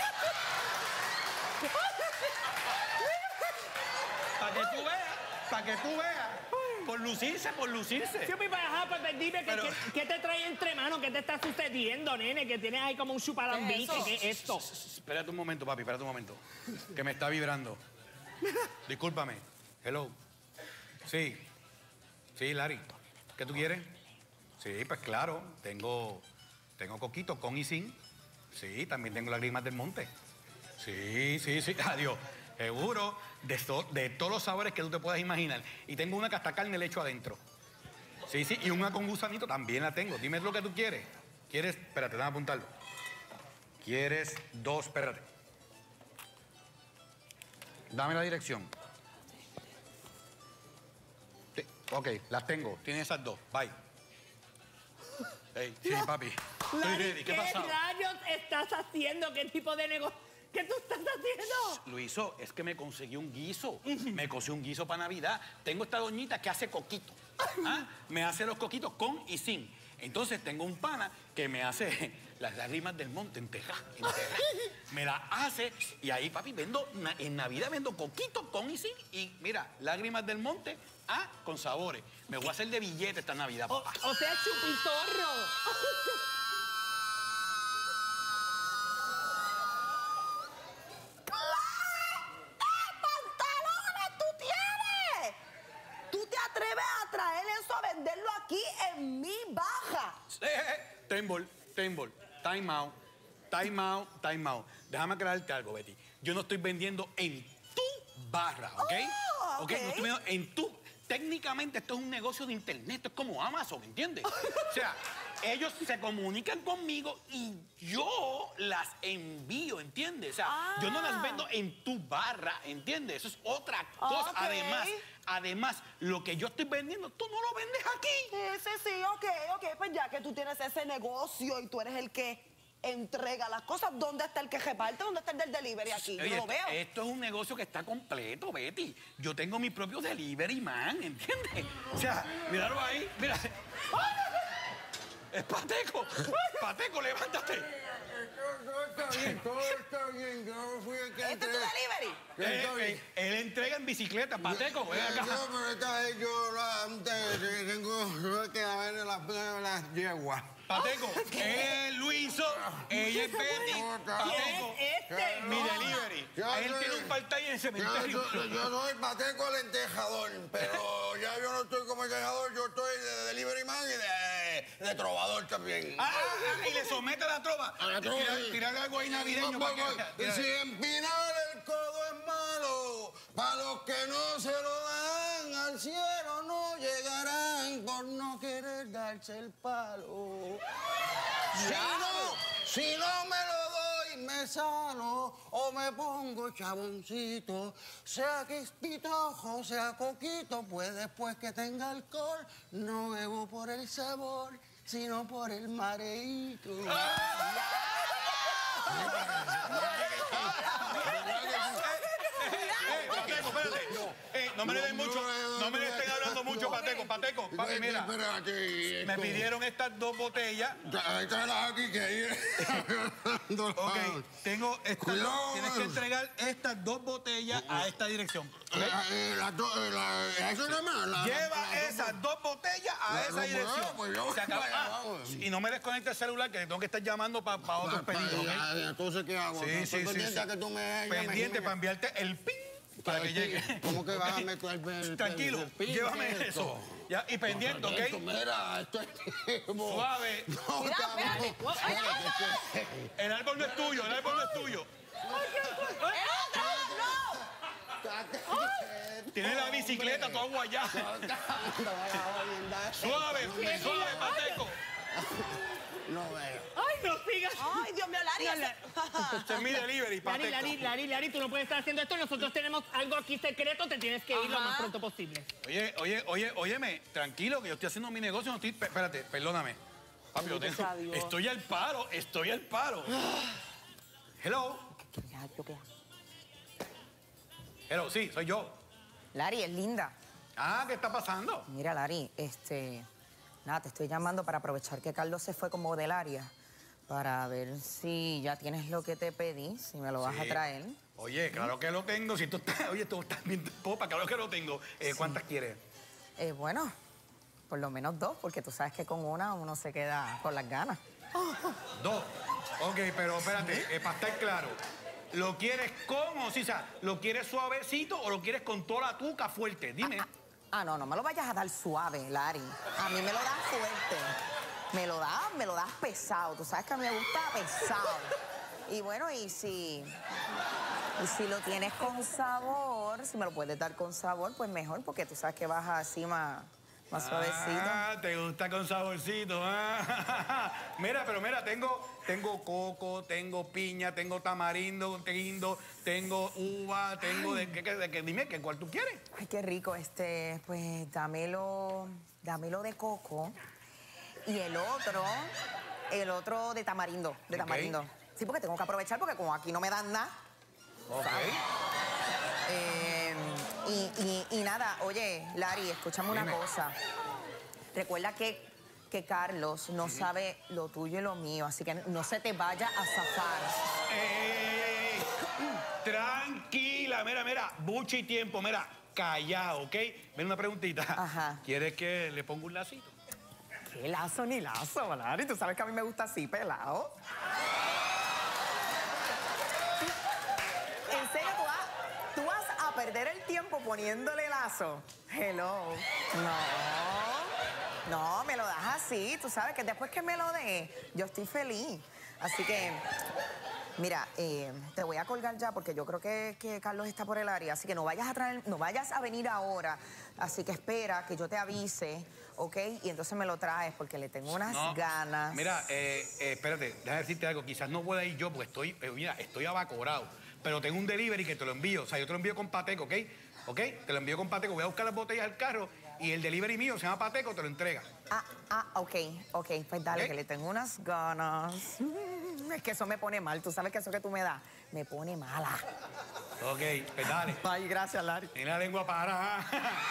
[SPEAKER 22] Para que tú veas, para que tú veas. Por lucirse, por lucirse.
[SPEAKER 21] Sí, mi pareja, pues dime,
[SPEAKER 22] Pero...
[SPEAKER 21] ¿qué, ¿qué te trae entre manos? ¿Qué te está sucediendo, nene? Que tienes ahí como un chupalambique. ¿Qué es esto?
[SPEAKER 22] Espérate un momento, papi, espérate un momento. Que me está vibrando. Discúlpame. Hello. Sí. Sí, Larry. ¿Qué tú quieres? Sí, pues claro. Tengo, tengo coquito con y sin. Sí, también tengo lágrimas del monte. Sí, sí, sí. Adiós. Seguro, de, so, de todos los sabores que tú te puedas imaginar. Y tengo una que hasta carne le echo adentro. Sí, sí, y una con gusanito también la tengo. Dime lo que tú quieres. ¿Quieres? Espérate, déjame apuntarlo. ¿Quieres dos? Espérate. Dame la dirección. Sí, ok, las tengo. Tienes esas dos. Bye. Hey, sí, papi. Estoy ready. ¿Qué,
[SPEAKER 21] ¿Qué
[SPEAKER 22] pasa?
[SPEAKER 21] rayos estás haciendo? ¿Qué tipo de negocio? ¿Qué tú estás haciendo?
[SPEAKER 22] Luiso, es que me conseguí un guiso. Me cocí un guiso para Navidad. Tengo esta doñita que hace coquito. ¿Ah? Me hace los coquitos con y sin. Entonces tengo un pana que me hace las lágrimas del monte en Texas. En Texas. Me la hace y ahí, papi, vendo, en Navidad vendo coquito con y sin. Y mira, lágrimas del monte, ah, con sabores. Me voy a hacer de billete esta Navidad, papá.
[SPEAKER 21] O, o sea, chupitorro.
[SPEAKER 5] Aquí en mi baja.
[SPEAKER 22] Eh, eh, Tembol, Tembol, time out, time out, time out. Déjame aclararte algo, Betty. Yo no estoy vendiendo en tu barra, ¿ok?
[SPEAKER 5] Oh,
[SPEAKER 22] okay.
[SPEAKER 5] ok.
[SPEAKER 22] No estoy vendiendo en tu... Técnicamente esto es un negocio de internet, esto es como Amazon, ¿entiendes? O sea, ellos se comunican conmigo y yo las envío, ¿entiendes? O sea, ah. yo no las vendo en tu barra, ¿entiendes? Eso es otra cosa.
[SPEAKER 5] Okay.
[SPEAKER 22] Además, además, lo que yo estoy vendiendo, tú no lo vendes aquí.
[SPEAKER 5] Sí, sí, sí, ok, ok. Pues ya que tú tienes ese negocio y tú eres el que entrega las cosas, ¿dónde está el que reparte? ¿Dónde está el del delivery aquí?
[SPEAKER 22] Oye,
[SPEAKER 5] yo lo veo.
[SPEAKER 22] Esto es un negocio que está completo, Betty. Yo tengo mi propio delivery man, ¿entiendes? O sea, míralo ahí, mira. ¡Es Pateco! ¡Pateco, levántate!
[SPEAKER 11] Todo está bien, todo está bien. Yo no fui el que
[SPEAKER 5] ¿Este es tu delivery?
[SPEAKER 22] Eh, eh, él entrega en bicicleta, Pateco, ven acá.
[SPEAKER 11] No, pero esta vez yo la, tengo que haber las las yeguas.
[SPEAKER 22] Pateco, él es Luiso, ella es Betty. Pateco,
[SPEAKER 21] este?
[SPEAKER 22] mi delivery. Él tiene un part-time en el cementerio.
[SPEAKER 11] Yo, yo soy Pateco el entejador, pero ya yo no estoy como entejador, yo estoy de delivery man y de, de trovador también.
[SPEAKER 22] Ah, ah, ah, y le somete a la trova.
[SPEAKER 11] A la trova.
[SPEAKER 22] Tirar, tirar algo ahí navideño para que...
[SPEAKER 11] Y si empinar el codo es malo, para los que no se lo dan, al cielo no llegarán por no querer darse el palo. Si no, si no me lo doy, me sano o me pongo chaboncito. Sea que es pitojo, sea coquito, pues después que tenga alcohol, no bebo por el sabor, sino por el mareíto.
[SPEAKER 22] No me le den mucho, no me le estén hablando mucho, Pateco, Pateco, papi, mira. Me pidieron estas dos botellas.
[SPEAKER 11] Tráelas aquí que ahí.
[SPEAKER 22] Ok, tengo estas dos, tienes que entregar estas dos botellas a esta dirección.
[SPEAKER 11] Eso nada más.
[SPEAKER 22] Lleva esas dos botellas a esa dirección. Se acaba. Ah, y no me desconectes el celular, que tengo que estar llamando para pa otros pedidos.
[SPEAKER 11] Entonces, ¿qué hago?
[SPEAKER 22] Sí, sí, sí. Pendiente para enviarte el pin. Para que llegue.
[SPEAKER 11] ¿Cómo que vas a meter el
[SPEAKER 22] Tranquilo, el pin, llévame eso. Ya, y pendiente, ¿ok?
[SPEAKER 11] Esto, mira, esto es
[SPEAKER 22] suave.
[SPEAKER 11] No,
[SPEAKER 22] mira, espérate. El árbol no es tuyo, el árbol no es tuyo.
[SPEAKER 5] ¡El otro! ¡No!
[SPEAKER 22] Tiene la bicicleta toda guayada. Suave, suave, Pateco.
[SPEAKER 11] No veo.
[SPEAKER 21] ¡Ay, no sigas!
[SPEAKER 5] Ay, Dios mío, Lari.
[SPEAKER 21] No, la-
[SPEAKER 22] Este es mi delivery,
[SPEAKER 21] Lari,
[SPEAKER 22] Pateco.
[SPEAKER 21] Lari, Lari, Lari, tú no puedes estar haciendo esto. Nosotros tenemos algo aquí secreto. Te tienes que ir lo más pronto posible.
[SPEAKER 22] Oye, oye, oye, óyeme, tranquilo, que yo estoy haciendo mi negocio. No estoy... pe- Espérate, perdóname. Papi, yo tengo... Estoy al paro, estoy al paro. Hello. Hello, sí, soy yo.
[SPEAKER 3] Lari, es linda.
[SPEAKER 22] Ah, ¿qué está pasando?
[SPEAKER 3] Mira, Lari, este... Nada, te estoy llamando para aprovechar que Carlos se fue como del área para ver si ya tienes lo que te pedí, si me lo vas
[SPEAKER 22] Sí.
[SPEAKER 3] a traer.
[SPEAKER 22] Oye, claro que lo tengo. Si tú estás... Oye, tú estás bien popa, claro que lo tengo. Eh, ¿Cuántas quieres?
[SPEAKER 3] Eh, bueno, por lo menos dos, porque tú sabes que con una uno se queda con las ganas.
[SPEAKER 22] Dos. Ok, pero espérate, eh, para estar claro. ¿Lo quieres con o sí? O sea, ¿lo quieres suavecito o lo quieres con toda la tuca fuerte? Dime.
[SPEAKER 3] Ah, no, no me lo vayas a dar suave, Lari. A mí me lo das fuerte. Me lo das, me lo das pesado. Tú sabes que a mí me gusta pesado. Y bueno, y si... Y si lo tienes con sabor, si me lo puedes dar con sabor, pues mejor, porque tú sabes que vas así más, más suavecito.
[SPEAKER 22] Ah, te gusta con saborcito. Ah. Mira, pero mira, tengo, tengo coco, tengo piña, tengo tamarindo, tengo, tengo uva, tengo de, que, de, que- dime, ¿qué cuál tú quieres?
[SPEAKER 3] Ay, qué rico. Este, pues dámelo, dámelo de coco. Y el otro, el otro de tamarindo, de
[SPEAKER 22] Ok.
[SPEAKER 3] tamarindo. Sí, porque tengo que aprovechar, porque como aquí no me dan nada.
[SPEAKER 22] Ok.
[SPEAKER 3] Eh, y, y- y nada, oye, Lari, escúchame una
[SPEAKER 22] Dime.
[SPEAKER 3] cosa. Recuerda que, que Carlos no sabe lo tuyo y lo mío, así que no se te vaya a zafar.
[SPEAKER 22] Eh, tranquila, mira, mira, buche y tiempo, mira, callado, ¿ok? Ven una preguntita.
[SPEAKER 3] Ajá.
[SPEAKER 22] ¿Quieres que le ponga un lacito?
[SPEAKER 3] ¿Qué lazo ni lazo, Lari? Tú sabes que a mí me gusta así, pelado. ¿En serio tú vas, tú vas a perder el tiempo poniéndole lazo? Hello. No. No, me lo das así. Tú sabes que después que me lo des, yo estoy feliz. Así que, mira, eh, te voy a colgar ya porque yo creo que, que Carlos está por el área. Así que no vayas a traer, no vayas a venir ahora. Así que espera que yo te avise, ¿ok? Y entonces me lo traes porque le tengo unas
[SPEAKER 22] No.
[SPEAKER 3] ganas.
[SPEAKER 22] Mira, eh, eh, espérate, déjame decirte algo. Quizás no pueda ir yo porque estoy, eh, mira, estoy abacorado. Pero tengo un delivery que te lo envío. O sea, yo te lo envío con Pateco, ¿ok? ¿Ok? Te lo envío con Pateco. Voy a buscar las botellas al carro y el delivery mío se llama Pateco, te lo entrega.
[SPEAKER 3] Ah, ah, ok, ok. Pues dale,
[SPEAKER 22] ¿Ok?
[SPEAKER 3] que le tengo unas ganas. Es que eso me pone mal. Tú sabes que eso que tú me das me pone mala.
[SPEAKER 22] Ok, pues dale.
[SPEAKER 3] Ay, gracias, Lari.
[SPEAKER 22] Tiene la lengua para.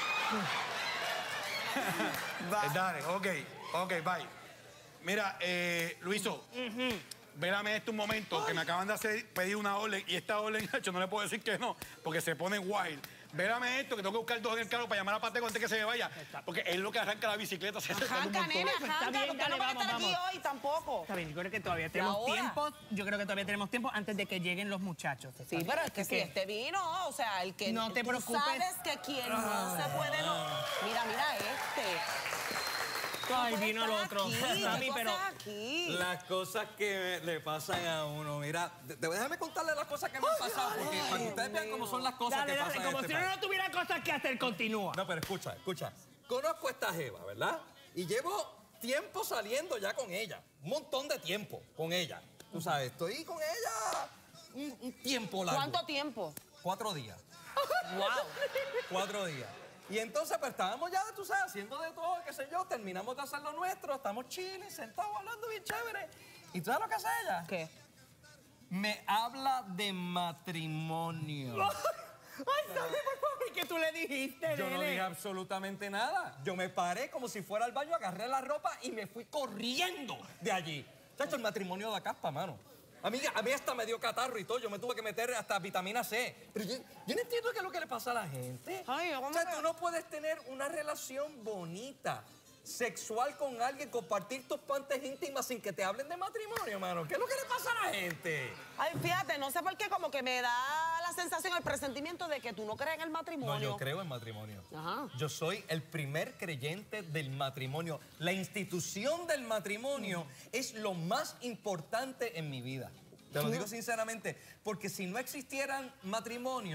[SPEAKER 22] Pues dale, ok, ok, bye. Mira, eh, Luiso, vélame esto un momento, que me acaban de hacer pedir una orden y esta orden, hecho, no le puedo decir que no, porque se pone wild. Vélame esto, que tengo que buscar dos en el carro para llamar a Pateco antes que se me vaya, porque es lo que arranca la bicicleta. Se hace un
[SPEAKER 5] Arranca,
[SPEAKER 22] montón.
[SPEAKER 5] nena,
[SPEAKER 21] Está
[SPEAKER 5] arranca.
[SPEAKER 21] bien,
[SPEAKER 5] Usted
[SPEAKER 21] dale,
[SPEAKER 5] no va a
[SPEAKER 21] vamos,
[SPEAKER 5] estar aquí
[SPEAKER 21] vamos.
[SPEAKER 5] hoy tampoco.
[SPEAKER 21] Está bien, yo creo que todavía
[SPEAKER 5] ¿Y
[SPEAKER 21] tenemos
[SPEAKER 5] ahora?
[SPEAKER 21] tiempo. Yo creo que todavía tenemos tiempo antes de que lleguen los muchachos. ¿está
[SPEAKER 5] Sí,
[SPEAKER 21] bien?
[SPEAKER 5] pero es que
[SPEAKER 21] Así
[SPEAKER 5] si este vino, o sea, el que...
[SPEAKER 21] No te
[SPEAKER 5] tú
[SPEAKER 21] preocupes.
[SPEAKER 5] sabes que quien no se puede... No... Mira, mira este.
[SPEAKER 21] Ay,
[SPEAKER 5] No puede
[SPEAKER 21] vino el
[SPEAKER 5] estar
[SPEAKER 21] otro.
[SPEAKER 5] aquí,
[SPEAKER 21] Mami,
[SPEAKER 5] ¿qué
[SPEAKER 21] pero-
[SPEAKER 5] cosas aquí?
[SPEAKER 6] Las cosas que le pasan a uno. Mira, de- de- déjame contarle las cosas que me han pasado, porque para que ustedes vean cómo son las cosas
[SPEAKER 21] Dale,
[SPEAKER 6] que
[SPEAKER 21] dale,
[SPEAKER 6] pasan
[SPEAKER 21] como
[SPEAKER 6] en este
[SPEAKER 21] si uno
[SPEAKER 6] país.
[SPEAKER 21] no tuviera cosas que hacer, continúa.
[SPEAKER 6] No, pero escucha, escucha. Conozco a esta jeva, ¿verdad? Y llevo tiempo saliendo ya con ella. Un montón de tiempo con ella. Tú sabes, estoy con ella un, un tiempo largo.
[SPEAKER 5] ¿Cuánto tiempo?
[SPEAKER 6] Cuatro días.
[SPEAKER 5] Wow.
[SPEAKER 6] Cuatro días. Y entonces, pues estábamos ya, tú sabes, haciendo de todo, qué sé yo, terminamos de hacer lo nuestro, estamos chilling, sentados, hablando bien chévere. ¿Y tú sabes lo que hace ella?
[SPEAKER 5] ¿Qué?
[SPEAKER 6] Me habla de matrimonio.
[SPEAKER 21] Ay, Sammy, por favor, ¿y qué tú le dijiste,
[SPEAKER 6] Yo no
[SPEAKER 21] nene?
[SPEAKER 6] dije absolutamente nada. Yo me paré como si fuera al baño, agarré la ropa y me fui corriendo de allí. Chacho, el matrimonio da caspa, mano. A mí, a mí hasta me dio catarro y todo. Yo me tuve que meter hasta vitamina C. Pero yo, yo no entiendo qué es lo que le pasa a la gente.
[SPEAKER 5] Ay, ¿cómo
[SPEAKER 6] o sea,
[SPEAKER 5] que-
[SPEAKER 6] tú no puedes tener una relación bonita, sexual con alguien, compartir tus partes íntimas sin que te hablen de matrimonio, mano. ¿Qué es lo que le pasa a la gente?
[SPEAKER 5] Ay, fíjate, no sé por qué, como que me da la sensación, el presentimiento de que tú no crees en el matrimonio.
[SPEAKER 6] No, yo creo en matrimonio.
[SPEAKER 5] Ajá.
[SPEAKER 6] Yo soy el primer creyente del matrimonio. La institución del matrimonio es lo más importante en mi vida. Te lo digo sinceramente, porque si no existieran matrimonios,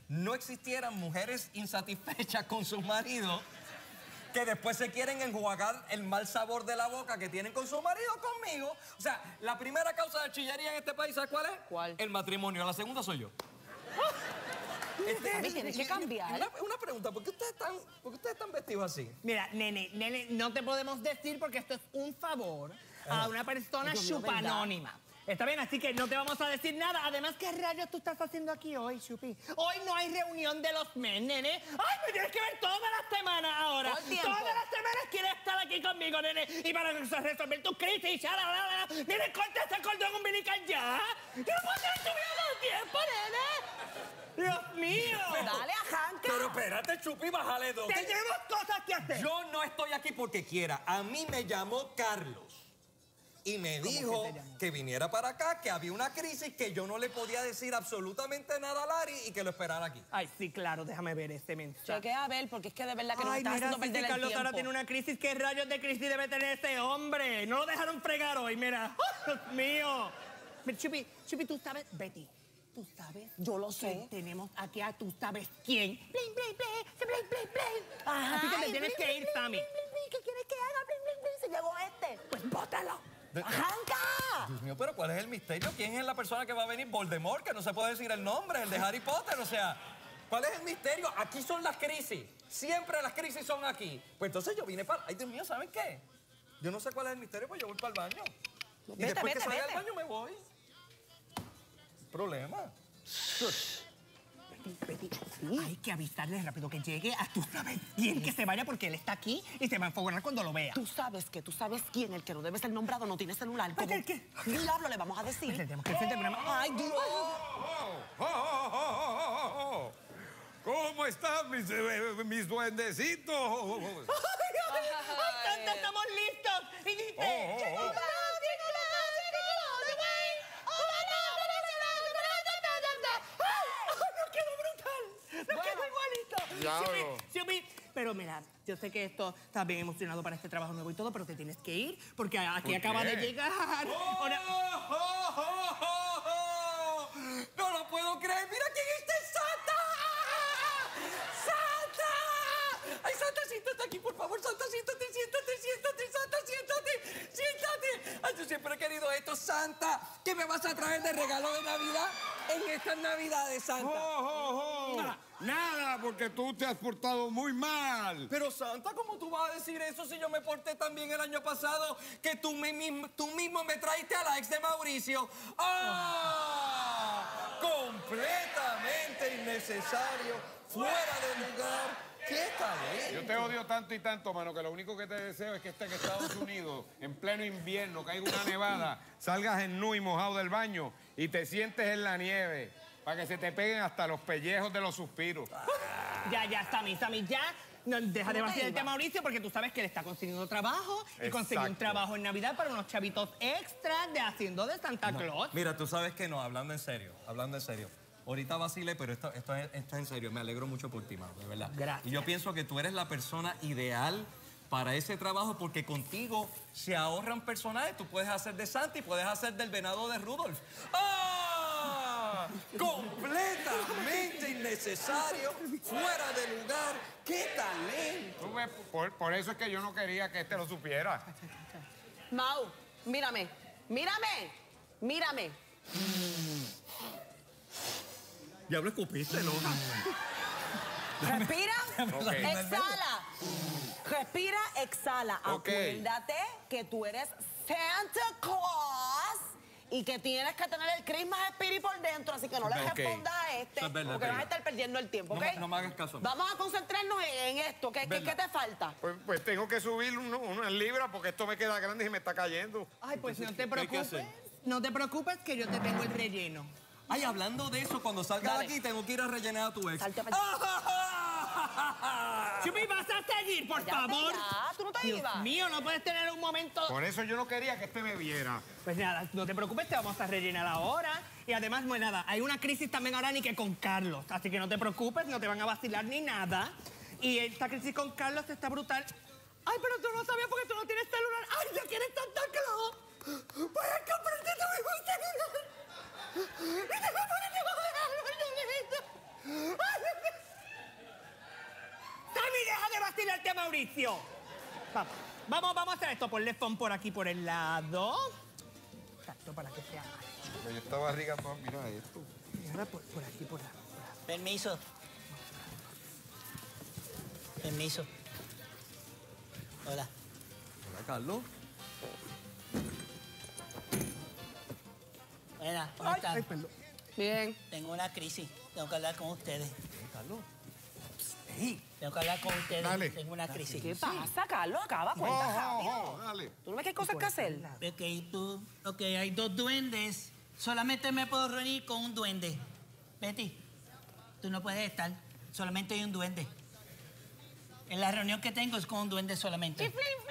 [SPEAKER 6] no existieran mujeres insatisfechas con sus maridos que después se quieren enjuagar el mal sabor de la boca que tienen con su marido conmigo. O sea, la primera causa de chillería en este país, ¿sabes cuál es? ¿Cuál? El matrimonio. La segunda soy yo. Este,
[SPEAKER 3] Mami, tienes que cambiar.
[SPEAKER 6] Una, una pregunta, ¿por qué, ustedes están, ¿por qué ustedes están vestidos así?
[SPEAKER 21] Mira, nene, nene, no te podemos decir porque esto es un favor a una persona
[SPEAKER 3] Dios mío, ¿verdad?
[SPEAKER 21] chupanónima. Está bien, así que no te vamos a decir nada. Además, ¿qué rayos tú estás haciendo aquí hoy, Chupi? Hoy no hay reunión de los men, nene. ¡Ay, me tienes que ver todas las semanas ahora!
[SPEAKER 3] Todo el tiempo.
[SPEAKER 21] Todas las semanas quieres estar aquí conmigo, nene. Y para resolver tu crisis, ya, la, la, la, la. Nene, corta ese cordón umbilical ya. Yo no puedo tener tu vida todo el tiempo, nene. ¡Dios mío!
[SPEAKER 3] Dale, ajanca.
[SPEAKER 6] Pero espérate, Chupi, bájale dos.
[SPEAKER 21] Tenemos cosas que hacer.
[SPEAKER 6] Yo no estoy aquí porque quiera. A mí me llamó Carlos. Y me dijo que, que viniera para acá, que había una crisis, que yo no le podía decir absolutamente nada a Lari y que lo esperara aquí.
[SPEAKER 21] Ay, sí, claro, déjame ver ese mensaje.
[SPEAKER 3] Chequea a ver, porque es que de verdad que nos
[SPEAKER 21] Ay,
[SPEAKER 3] está
[SPEAKER 21] mira,
[SPEAKER 3] haciendo
[SPEAKER 21] sí,
[SPEAKER 3] perder el
[SPEAKER 21] Carlos
[SPEAKER 3] tiempo.
[SPEAKER 21] ahora tiene una crisis. ¿Qué rayos de crisis debe tener ese hombre? No lo dejaron fregar hoy, mira. ¡Oh, Dios mío! Mira, Chupi, Chupi, tú sabes, Betty, tú sabes.
[SPEAKER 3] Yo lo sé.
[SPEAKER 21] Que tenemos aquí a tú sabes quién. Blin, blin, blin, blin, blin, blin.
[SPEAKER 3] Ajá,
[SPEAKER 21] Así que te
[SPEAKER 3] ay,
[SPEAKER 21] tienes
[SPEAKER 3] blin,
[SPEAKER 21] que ir,
[SPEAKER 3] blin,
[SPEAKER 21] Sammy.
[SPEAKER 3] blin, blin, blin. ¿Qué quieres que haga? Blin, blin, blin. Se llegó este.
[SPEAKER 21] Pues bótalo.
[SPEAKER 3] ¡Ajanca!
[SPEAKER 6] Dios mío, pero ¿cuál es el misterio? ¿Quién es la persona que va a venir? Voldemort, que no se puede decir el nombre, el de Harry Potter, o sea... ¿Cuál es el misterio? Aquí son las crisis. Siempre las crisis son aquí. Pues entonces yo vine para... Ay, Dios mío, ¿saben qué? Yo no sé cuál es el misterio, pues yo voy para el baño. Y
[SPEAKER 3] Vete,
[SPEAKER 6] después
[SPEAKER 3] vete,
[SPEAKER 6] que salga
[SPEAKER 3] vete.
[SPEAKER 6] del baño me voy. Problema.
[SPEAKER 21] Betty, sí. Hay que avisarle rápido que llegue a tú sabes quién, que se vaya porque él está aquí y se va a enfogonar cuando lo vea.
[SPEAKER 3] Tú sabes que tú sabes quién, el que no debe ser nombrado, no tiene celular.
[SPEAKER 21] ¿Pero
[SPEAKER 3] ¿Cómo?
[SPEAKER 21] qué?
[SPEAKER 3] Diablo, le vamos a decir.
[SPEAKER 21] Pues le tenemos que decir de broma.
[SPEAKER 3] ¡Ay, Dios!
[SPEAKER 10] Oh, oh, oh, oh, oh, oh. ¿Cómo están mis, eh, mis duendecitos?
[SPEAKER 21] ¡Ay, Santa, estamos listos! Y dice...
[SPEAKER 10] Oh, oh, oh.
[SPEAKER 21] ¡Nos quedó igualito!
[SPEAKER 10] Diablo.
[SPEAKER 21] Sí, sí, pero mira, yo sé que esto estás bien emocionado para este trabajo nuevo y todo, pero te tienes que ir porque aquí
[SPEAKER 10] ¿Por
[SPEAKER 21] acaba
[SPEAKER 10] qué?
[SPEAKER 21] de llegar.
[SPEAKER 6] ¡Oh,
[SPEAKER 21] Ahora-
[SPEAKER 6] oh, oh, oh, oh! ¡No lo puedo creer! ¡Mira quién está! ¡Santa! ¡Santa! ¡Ay, Santa, siéntate aquí, por favor! ¡Santa, siéntate, siéntate, siéntate! ¡Santa, siéntate! ¡Siéntate! ¡Ay, yo siempre he querido esto, Santa! ¿Qué me vas a traer de regalo de Navidad en estas Navidades, Santa?
[SPEAKER 10] Oh, oh, oh.
[SPEAKER 6] Nah.
[SPEAKER 10] Nada, porque tú te has portado muy mal.
[SPEAKER 6] Pero Santa, ¿cómo tú vas a decir eso si yo me porté tan bien el año pasado que tú, me, mismo, tú mismo me traiste a la ex de Mauricio? ¡Ah! Completamente innecesario, fuera de lugar. ¿Qué talento?
[SPEAKER 10] Yo te odio tanto y tanto, mano, que lo único que te deseo es que estés en Estados Unidos, en pleno invierno, caiga una nevada, salgas en nu y mojado del baño y te sientes en la nieve, para que se te peguen hasta los pellejos de los suspiros.
[SPEAKER 21] Ya, ya, Sammy, Sammy, ya. No, deja de
[SPEAKER 3] ¿Cómo te
[SPEAKER 21] vacilarte a
[SPEAKER 3] iba?
[SPEAKER 21] Mauricio porque tú sabes que él está consiguiendo trabajo y consiguió un
[SPEAKER 10] Exacto.
[SPEAKER 21] trabajo en Navidad para unos chavitos extras de haciendo de Santa Claus.
[SPEAKER 6] Mira, tú sabes que no, hablando en serio, hablando en serio. Ahorita vacilé, pero esto, esto, es, esto es en serio. Me alegro mucho por ti, mano, de verdad.
[SPEAKER 21] Gracias.
[SPEAKER 6] Y yo pienso que tú eres la persona ideal para ese trabajo porque contigo se ahorran personajes. Tú puedes hacer de Santa y puedes hacer del venado de Rudolf. ¡Ah! Completamente innecesario, fuera de lugar. ¡Qué talento!
[SPEAKER 10] Tú ves, Por, por eso es que yo no quería que este lo supiera.
[SPEAKER 3] Mau, mírame, mírame, mírame.
[SPEAKER 6] Diablo, escupiste, loca.
[SPEAKER 3] Respira,
[SPEAKER 10] Ok.
[SPEAKER 3] exhala. Respira, exhala.
[SPEAKER 10] Ok.
[SPEAKER 3] Acuérdate que tú eres Santa Claus y que tienes que tener el Christmas Spirit por dentro, así que no le
[SPEAKER 6] Ok.
[SPEAKER 3] respondas a este,
[SPEAKER 6] Eso es verdad,
[SPEAKER 3] porque
[SPEAKER 6] es
[SPEAKER 3] vas a
[SPEAKER 6] verdad.
[SPEAKER 3] estar perdiendo el tiempo,
[SPEAKER 6] No
[SPEAKER 3] ¿ok?
[SPEAKER 6] me- no me hagas caso a mí.
[SPEAKER 3] Vamos a concentrarnos en, en esto. ¿Qué, qué,
[SPEAKER 6] Verdad.
[SPEAKER 3] qué te falta?
[SPEAKER 10] Pues, pues tengo que subir uno- unas libras porque esto me queda grande y me está cayendo.
[SPEAKER 21] Ay, pues no te
[SPEAKER 6] ¿qué hay que
[SPEAKER 21] preocupes.
[SPEAKER 6] hacer?
[SPEAKER 21] No te preocupes que yo te tengo el relleno.
[SPEAKER 6] Ay, hablando de eso, cuando salga de
[SPEAKER 3] Dale.
[SPEAKER 6] aquí tengo que ir a rellenar a tu ex.
[SPEAKER 3] Salte para
[SPEAKER 21] Chupi, vas a seguir, por
[SPEAKER 3] Cállate
[SPEAKER 21] favor.
[SPEAKER 3] ya, tú no te
[SPEAKER 21] Dios
[SPEAKER 3] ibas.
[SPEAKER 21] mío, no puedes tener un momento.
[SPEAKER 10] Por eso yo no quería que este me viera.
[SPEAKER 21] Pues nada, no te preocupes, te vamos a rellenar ahora. Y además, no es nada, hay una crisis también ahora ni que con Carlos. Así que no te preocupes, no te van a vacilar ni nada. Y esta crisis con Carlos está brutal. Ay, pero tú no sabías porque tú no tienes celular. Ay, ya quieres Santa Claus. Para comprarte tu mismo celular. Y te voy a poner debajo del árbol, nenito. ¡Sammy, deja de vacilarte a Mauricio! Vamos, vamos, vamos a hacer esto. Ponle phone por aquí, por el lado. Exacto, para que sea...
[SPEAKER 11] Yo esta barriga, mira esto.
[SPEAKER 21] Y ahora por, por aquí, por la...
[SPEAKER 1] Permiso. Permiso. Hola.
[SPEAKER 6] Hola, Carlos.
[SPEAKER 1] Buena, ¿cómo
[SPEAKER 21] Ay,
[SPEAKER 1] están?
[SPEAKER 21] ay, perdón.
[SPEAKER 1] Bien. Tengo una crisis. Tengo que hablar con ustedes.
[SPEAKER 6] Carlos.
[SPEAKER 1] Hey. Tengo que hablar con ustedes.
[SPEAKER 6] Dale.
[SPEAKER 1] Tengo una crisis.
[SPEAKER 7] ¿Qué pasa, Carlos? Acaba, cuenta rápido.
[SPEAKER 11] Dale.
[SPEAKER 7] ¿Tú no ves qué hay cosas que hacer?
[SPEAKER 1] Ok, tú... Ok, hay dos duendes. Solamente me puedo reunir con un duende. Betty, tú no puedes estar. Solamente hay un duende. En la reunión que tengo es con un duende solamente.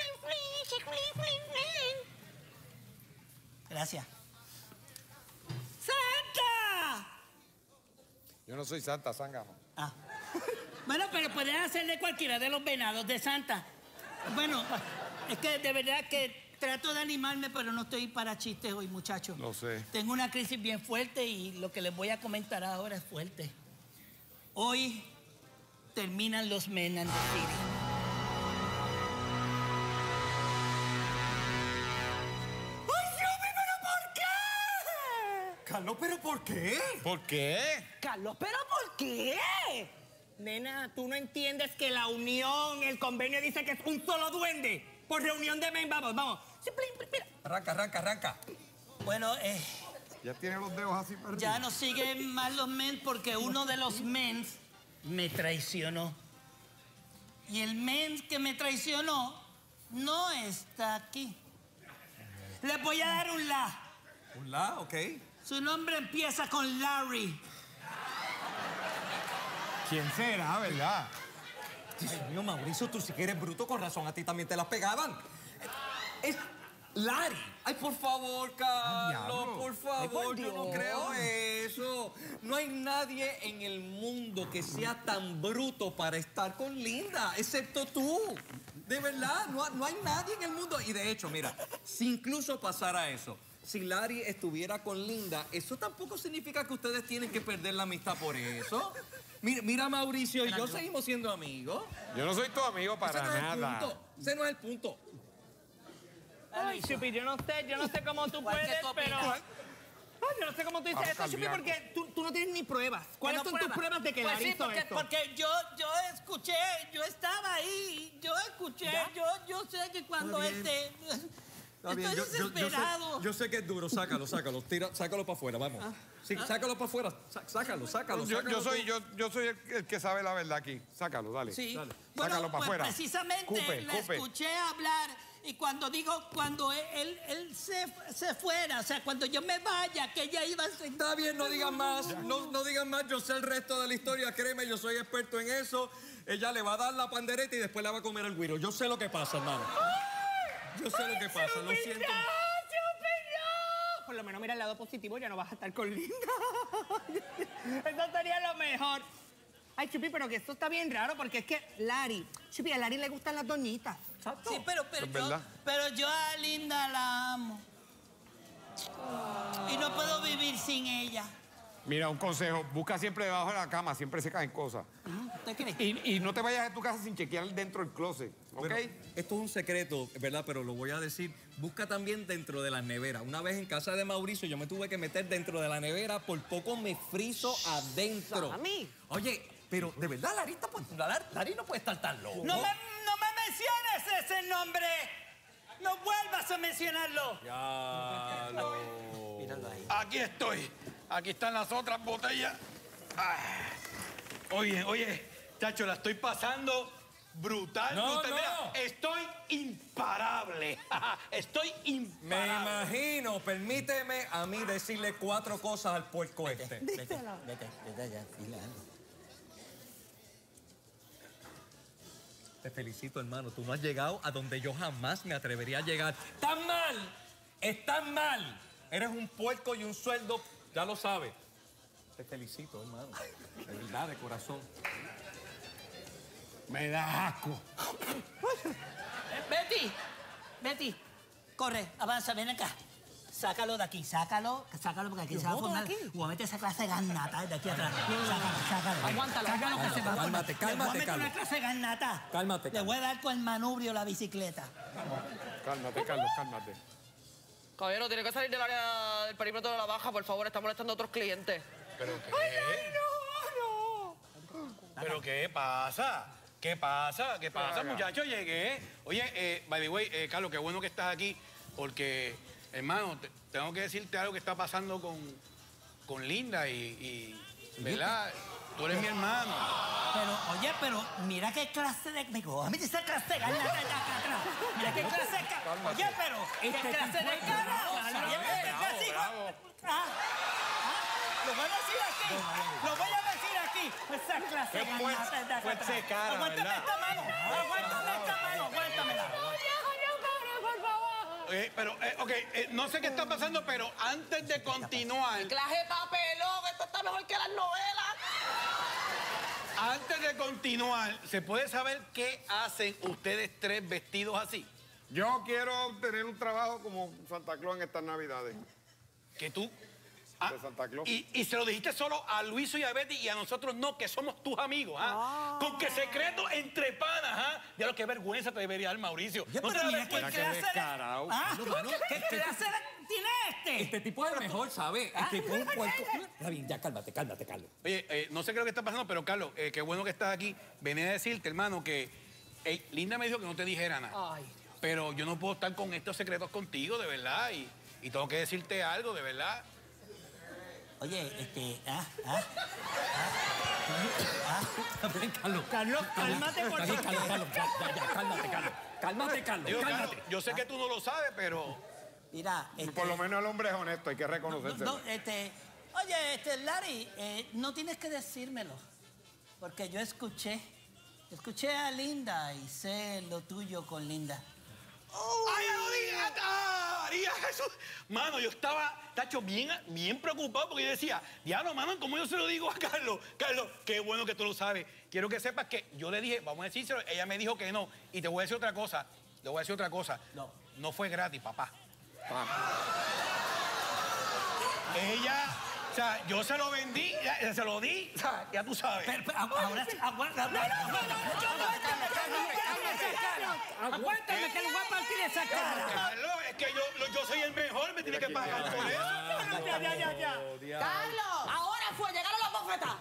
[SPEAKER 1] Gracias. ¡Santa!
[SPEAKER 11] Yo no soy Santa, zángano.
[SPEAKER 1] Ah. Bueno, pero pueden hacerle cualquiera de los venados de Santa. Bueno, es que de verdad que trato de animarme, pero no estoy para chistes hoy, muchachos.
[SPEAKER 11] Lo sé.
[SPEAKER 1] Tengo una crisis bien fuerte y lo que les voy a comentar ahora es fuerte. Hoy terminan los Men and the City.
[SPEAKER 6] Carlos, ¿pero por qué?
[SPEAKER 11] ¿Por qué?
[SPEAKER 21] Carlos, ¿pero por qué? Nena, tú no entiendes que la unión, el convenio dice que es un solo duende. Por reunión de men, vamos, vamos. Mira.
[SPEAKER 6] Arranca, arranca, arranca.
[SPEAKER 1] Bueno, eh...
[SPEAKER 11] Ya tiene los dedos así perdidos.
[SPEAKER 1] Ya no siguen más los men porque uno de los men me traicionó. Y el men que me traicionó no está aquí. Les voy a dar un la.
[SPEAKER 6] Un la, ok.
[SPEAKER 1] Su nombre empieza con Larry.
[SPEAKER 11] ¿Quién será, verdad?
[SPEAKER 6] Dios mío, Mauricio, tú sí que eres bruto, con razón a ti también te las pegaban. Es Larry. Ay, por favor, Carlos, por favor, yo no creo eso. No hay nadie en el mundo que sea tan bruto para estar con Linda, excepto tú. De verdad, no, no hay nadie en el mundo. Y de hecho, mira, si incluso pasara eso, si Larry estuviera con Linda, eso tampoco significa que ustedes tienen que perder la amistad por eso. Mira, mira Mauricio y yo seguimos siendo amigos.
[SPEAKER 11] Yo no soy tu amigo para
[SPEAKER 6] Ese no es el
[SPEAKER 11] nada.
[SPEAKER 6] punto. Ese no es el punto.
[SPEAKER 21] Ay, Chupi, yo no sé, yo no sé cómo tú
[SPEAKER 1] ¿Cuál que
[SPEAKER 21] puedes,
[SPEAKER 1] tú
[SPEAKER 21] pero...
[SPEAKER 1] opinas?
[SPEAKER 21] Ay, yo no sé cómo tú dices
[SPEAKER 11] Vamos
[SPEAKER 21] eso,
[SPEAKER 11] al
[SPEAKER 21] Chupi,
[SPEAKER 11] diablo.
[SPEAKER 21] porque tú, tú no tienes ni pruebas. ¿Cuáles
[SPEAKER 1] Bueno,
[SPEAKER 21] son tus pruebas de que
[SPEAKER 1] Pues
[SPEAKER 21] Larry
[SPEAKER 1] sí,
[SPEAKER 21] hizo
[SPEAKER 1] porque,
[SPEAKER 21] esto?
[SPEAKER 1] porque yo, yo escuché, yo estaba ahí, yo escuché,
[SPEAKER 21] ¿Ya?
[SPEAKER 1] yo, yo sé que cuando
[SPEAKER 6] Está bien.
[SPEAKER 1] este...
[SPEAKER 6] Está bien,
[SPEAKER 1] Estoy
[SPEAKER 6] yo, yo- yo sé,
[SPEAKER 1] desesperado.
[SPEAKER 6] yo sé que es duro, sácalo, sácalo, tira, sácalo para afuera, vamos. Sí, sácalo para afuera, sá- sácalo, sácalo,
[SPEAKER 11] Yo,
[SPEAKER 6] sácalo
[SPEAKER 11] yo soy,
[SPEAKER 6] tú.
[SPEAKER 11] yo, yo soy el, el que sabe la verdad aquí. Sácalo, dale.
[SPEAKER 1] Sí.
[SPEAKER 11] Dale.
[SPEAKER 1] Bueno,
[SPEAKER 11] Sácalo para
[SPEAKER 1] pues
[SPEAKER 11] afuera.
[SPEAKER 1] precisamente
[SPEAKER 11] Cupe,
[SPEAKER 1] la
[SPEAKER 11] cupe.
[SPEAKER 1] escuché hablar y cuando digo, cuando él, él, él se, se fuera, o sea, cuando yo me vaya, que ella iba a ser...
[SPEAKER 6] Está bien, no digan más, no, no digan más, yo sé el resto de la historia, créeme, yo soy experto en eso. Ella le va a dar la pandereta y después le va a comer el güiro. Yo sé lo que pasa, hermano. Yo sé lo que pasa, lo siento.
[SPEAKER 21] Por lo menos mira el lado positivo, ya no vas a estar con Linda. Eso sería lo mejor. Ay, Chupi, pero que esto está bien raro porque es que Larry, Chupi, a Larry le gustan las doñitas.
[SPEAKER 1] Sí, pero, pero,
[SPEAKER 11] Es
[SPEAKER 1] yo,
[SPEAKER 11] verdad.
[SPEAKER 1] pero yo a Linda la amo. Y no puedo vivir sin ella.
[SPEAKER 11] Mira, un consejo. Busca siempre debajo de la cama. Siempre se caen cosas.
[SPEAKER 1] ¿Usted cree?
[SPEAKER 11] Y, y no te vayas de tu casa sin chequear dentro del closet. ¿Ok?
[SPEAKER 6] Bueno, esto es un secreto, ¿verdad? Pero lo voy a decir. Busca también dentro de la nevera. Una vez en casa de Mauricio yo me tuve que meter dentro de la nevera, por poco me frizo adentro.
[SPEAKER 7] Sammy.
[SPEAKER 6] Oye, pero de verdad, Larita, pues, Lar- Larry no puede estar tan loco.
[SPEAKER 1] No me, no me menciones ese nombre. No vuelvas a mencionarlo.
[SPEAKER 6] Ya lo...
[SPEAKER 1] Míralo ahí.
[SPEAKER 22] Aquí estoy. Aquí están las otras botellas. Ah. Oye, oye, chacho, la estoy pasando brutal.
[SPEAKER 6] No,
[SPEAKER 22] brutal.
[SPEAKER 6] no.
[SPEAKER 22] Mira, estoy imparable. Estoy
[SPEAKER 6] Me
[SPEAKER 22] imparable.
[SPEAKER 6] imagino, permíteme a mí decirle cuatro cosas al puerco este.
[SPEAKER 1] Vete, vete, vete allá, dile algo.
[SPEAKER 6] Te felicito, hermano. Tú no has llegado a donde yo jamás me atrevería a llegar. ¡Estás mal! ¡Estás mal! Eres un puerco y un sueldo, ya lo sabes. Te felicito, hermano. De verdad, de corazón.
[SPEAKER 11] Me da asco.
[SPEAKER 1] Eh, Betty, Betty, corre, avanza, ven acá. sácalo de aquí, sácalo, sácalo porque aquí se va a formar. Voy a meter esa clase de garnata de aquí atrás. Sácalo, sácalo.
[SPEAKER 7] Aguántalo,
[SPEAKER 1] Sácalo que se va a formar.
[SPEAKER 6] Cálmate,
[SPEAKER 1] Le voy a
[SPEAKER 6] cálmate,
[SPEAKER 1] meter
[SPEAKER 6] Carlos.
[SPEAKER 1] una clase de garnata.
[SPEAKER 6] Cálmate,
[SPEAKER 1] Le
[SPEAKER 6] Carlos.
[SPEAKER 1] voy a dar con el manubrio la bicicleta.
[SPEAKER 10] Cálmate, Carlos, cálmate.
[SPEAKER 7] Caballero, tiene que salir del área del perímetro de la baja, por favor, está molestando a otros clientes.
[SPEAKER 22] ¿Pero qué? ¿Pero qué pasa? ¿Qué pasa? ¿Qué pasa, muchachos? Llegué. Oye, eh, by the way, eh, Carlos, qué bueno que estás aquí, porque, hermano, te- tengo que decirte algo que está pasando con, con Linda y, y, ¿verdad? Tú eres mi hermano.
[SPEAKER 1] Pero, oye, pero mira qué clase de... Me digo, a mí esa clase de garnata de acá atrás. Mira qué clase de... ca- Oye, pero qué clase de cara. Oye, qué clase... Ah, ah, lo voy a decir aquí. Lo voy a decir aquí. Esa clase de
[SPEAKER 22] Qué fuerte-
[SPEAKER 1] garnata de acá
[SPEAKER 22] fuerte
[SPEAKER 1] atrás.
[SPEAKER 22] cara,
[SPEAKER 1] Aguántame
[SPEAKER 22] ¿verdad?
[SPEAKER 1] esta mano. Aguántame esta mano. Aguántamela.
[SPEAKER 22] Eh, pero, eh, ok, eh, no sé qué está pasando, pero antes de continuar,
[SPEAKER 7] Clase de papelón, esto está mejor que las novelas.
[SPEAKER 22] antes de continuar, ¿se puede saber qué hacen ustedes tres vestidos así?
[SPEAKER 10] Yo quiero tener un trabajo como Santa Claus en estas Navidades.
[SPEAKER 22] Que tú... Ah,
[SPEAKER 10] De Santa Claus.
[SPEAKER 22] y, y se lo dijiste solo a Luiso y a Betty y a nosotros no, que somos tus amigos, ¿ah? Con que secreto entre panas, ¿ah? Ya lo que vergüenza te debería dar Mauricio.
[SPEAKER 1] Oye,
[SPEAKER 22] No
[SPEAKER 1] pero
[SPEAKER 22] te da
[SPEAKER 1] mira qué
[SPEAKER 22] vergüenza.
[SPEAKER 1] clase de...
[SPEAKER 10] descarado.
[SPEAKER 1] Ah, ¿qué clase de... tiene este?
[SPEAKER 6] Este tipo es el mejor, ¿sabes? Este tipo es un puerco. Está bien, ya cálmate, cálmate, Carlos.
[SPEAKER 22] Oye, eh, no sé qué es lo que está pasando, pero Carlos, eh, qué bueno que estás aquí. Venía a decirte, hermano, que eh, Linda me dijo que no te dijera nada.
[SPEAKER 7] Ay,
[SPEAKER 22] Pero yo no puedo estar con estos secretos contigo, de verdad. Y, y tengo que decirte algo, de verdad.
[SPEAKER 1] Oye, este... Ah, ah, ah, ah.
[SPEAKER 6] Ven, Carlos.
[SPEAKER 1] Carlos, cálmate, por
[SPEAKER 6] Está bien,
[SPEAKER 1] favor.
[SPEAKER 6] Carlos, Carlos, ya, ya, ya, cálmate, Carlos. Cálmate, Carlos,
[SPEAKER 22] Digo,
[SPEAKER 6] cálmate.
[SPEAKER 22] Carlos, yo sé que tú no lo sabes, pero...
[SPEAKER 1] Mira, este...
[SPEAKER 10] Por lo menos el hombre es honesto, hay que
[SPEAKER 1] No,
[SPEAKER 10] reconocérselo.
[SPEAKER 1] no, este, oye, este, Larry, eh, no tienes que decírmelo, porque yo escuché, escuché a Linda y sé lo tuyo con Linda.
[SPEAKER 22] ¡Ay, ya lo digas! ¡Ah, María Jesús! Mano, yo estaba, tacho, bien, bien preocupado porque yo decía, diablo, mano, ¿cómo yo se lo digo a Carlos? Carlos, qué bueno que tú lo sabes. Quiero que sepas que yo le dije, vamos a decírselo, ella me dijo que no. Y te voy a decir otra cosa, te voy a decir otra cosa.
[SPEAKER 1] No.
[SPEAKER 22] No fue gratis, papá. Ella, o sea, yo se lo vendí, ya- se lo di, o sea, ya tú sabes.
[SPEAKER 1] Pero, pero, ahora sí, aguanta, aguanta, aguántame, que le voy a partir esa cara.
[SPEAKER 22] Carlos, es que yo, lo- yo soy el mejor, me tiene que pagar por eso.
[SPEAKER 1] Ya, ya, ya, ya.
[SPEAKER 3] ¡Carlos!
[SPEAKER 7] ahora fue, llegaron las bofetas.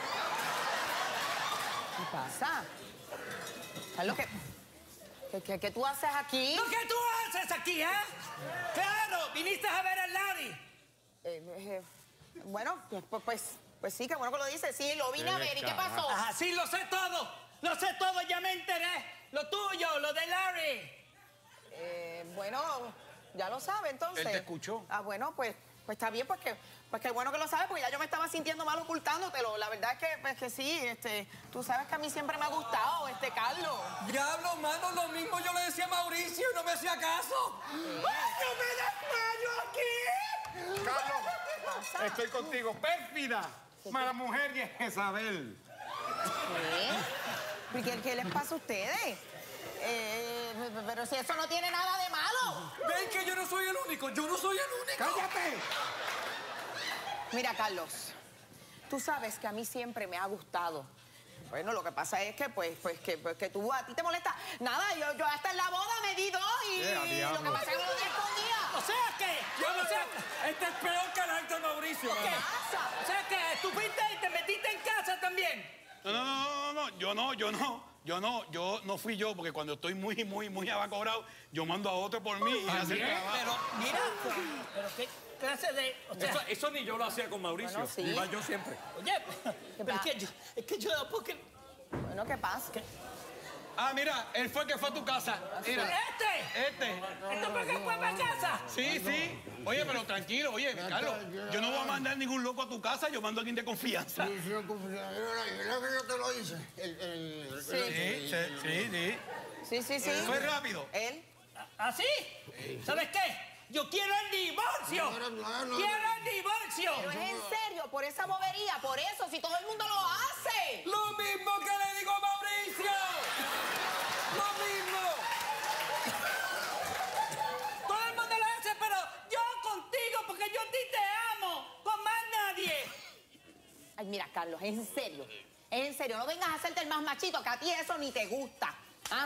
[SPEAKER 3] ¿Qué pasa? Carlos, ¿qué, qué, qué, qué tú haces aquí?
[SPEAKER 1] ¿Lo que tú haces aquí, eh? Claro, viniste a ver a Larry.
[SPEAKER 3] Eh, eh, bueno, pues, pues, pues sí, qué bueno que lo dices. Sí, lo vine a ver. ¿Y qué pasó?
[SPEAKER 1] Ajá, sí, lo sé todo. Lo sé todo, ya me enteré. Lo tuyo, lo de Larry.
[SPEAKER 3] Eh, bueno, ya lo sabe, entonces.
[SPEAKER 22] Él te escuchó.
[SPEAKER 3] Ah, bueno, pues, pues está bien, pues que, pues que bueno que lo sabe, porque ya yo me estaba sintiendo mal ocultándotelo. La verdad es que, pues que sí, este, tú sabes que a mí siempre me ha gustado, este, Carlos.
[SPEAKER 6] Diablo, mano, lo mismo yo le decía a Mauricio y no me hacía caso.
[SPEAKER 1] ¡Ay, no me desmayo aquí!
[SPEAKER 10] Carlos, estoy contigo. Pérfida, mala mujer y Jezabel.
[SPEAKER 3] ¿Qué? ¿Y qué, qué les pasa a ustedes? Eh, pero si eso no tiene nada de malo.
[SPEAKER 6] Ven que yo no soy el único, yo no soy el único.
[SPEAKER 10] ¡Cállate!
[SPEAKER 3] Mira, Carlos, tú sabes que a mí siempre me ha gustado. Bueno, lo que pasa es que, pues, pues, que, pues, que tú, a ti te molesta. Nada, yo, yo hasta en la boda me di dos y
[SPEAKER 10] Eh, a
[SPEAKER 3] lo que
[SPEAKER 10] diablo.
[SPEAKER 3] pasa es que no respondía.
[SPEAKER 1] O sea que,
[SPEAKER 6] Yo no
[SPEAKER 1] o sea,
[SPEAKER 6] sé, este es peor que el alto Mauricio.
[SPEAKER 1] ¿qué?
[SPEAKER 6] mano.
[SPEAKER 1] O sea que tú fuiste y te metiste en casa también.
[SPEAKER 22] No, no, no, no, no, yo no, yo no. Yo no, yo no fui yo, porque cuando estoy muy, muy, muy abacobrado, yo mando a otro por mí y hace el trabajo.
[SPEAKER 1] Pero mira, pero qué clase de... O sea,
[SPEAKER 6] Eso, eso ni yo lo hacía con Mauricio.
[SPEAKER 3] Bueno, sí.
[SPEAKER 6] Iba yo siempre.
[SPEAKER 1] oye, pero es que yo, es que yo, porque...
[SPEAKER 3] Bueno, ¿qué pasa?
[SPEAKER 22] Ah, mira, él fue el que fue a tu casa. Mira,
[SPEAKER 1] ¡Este!
[SPEAKER 22] este.
[SPEAKER 1] ¿Esto por qué fue para casa?
[SPEAKER 22] Sí, sí. Oye, pero tranquilo, oye, Carlos, yo no voy a mandar ningún loco a tu casa, yo mando a alguien de confianza.
[SPEAKER 11] Sí, sí, confusión. ¿Verdad que yo te lo hice? El, el,
[SPEAKER 22] Sí, sí, sí, sí.
[SPEAKER 3] Sí, sí, sí.
[SPEAKER 22] Fue rápido.
[SPEAKER 3] Él.
[SPEAKER 1] ¿Así? ¿Sabes qué? Yo quiero el divorcio.
[SPEAKER 11] No, no, no,
[SPEAKER 1] quiero el divorcio.
[SPEAKER 3] Pero es en serio, por esa bobería, por eso, si todo el mundo lo hace.
[SPEAKER 6] Lo mismo que le digo a Mauricio. Lo mismo.
[SPEAKER 1] Todo el mundo lo hace, pero yo con
[SPEAKER 3] Carlos, es en serio. Es en serio, no vengas a hacerte el más machito, que a ti eso ni te gusta. ¿Ah?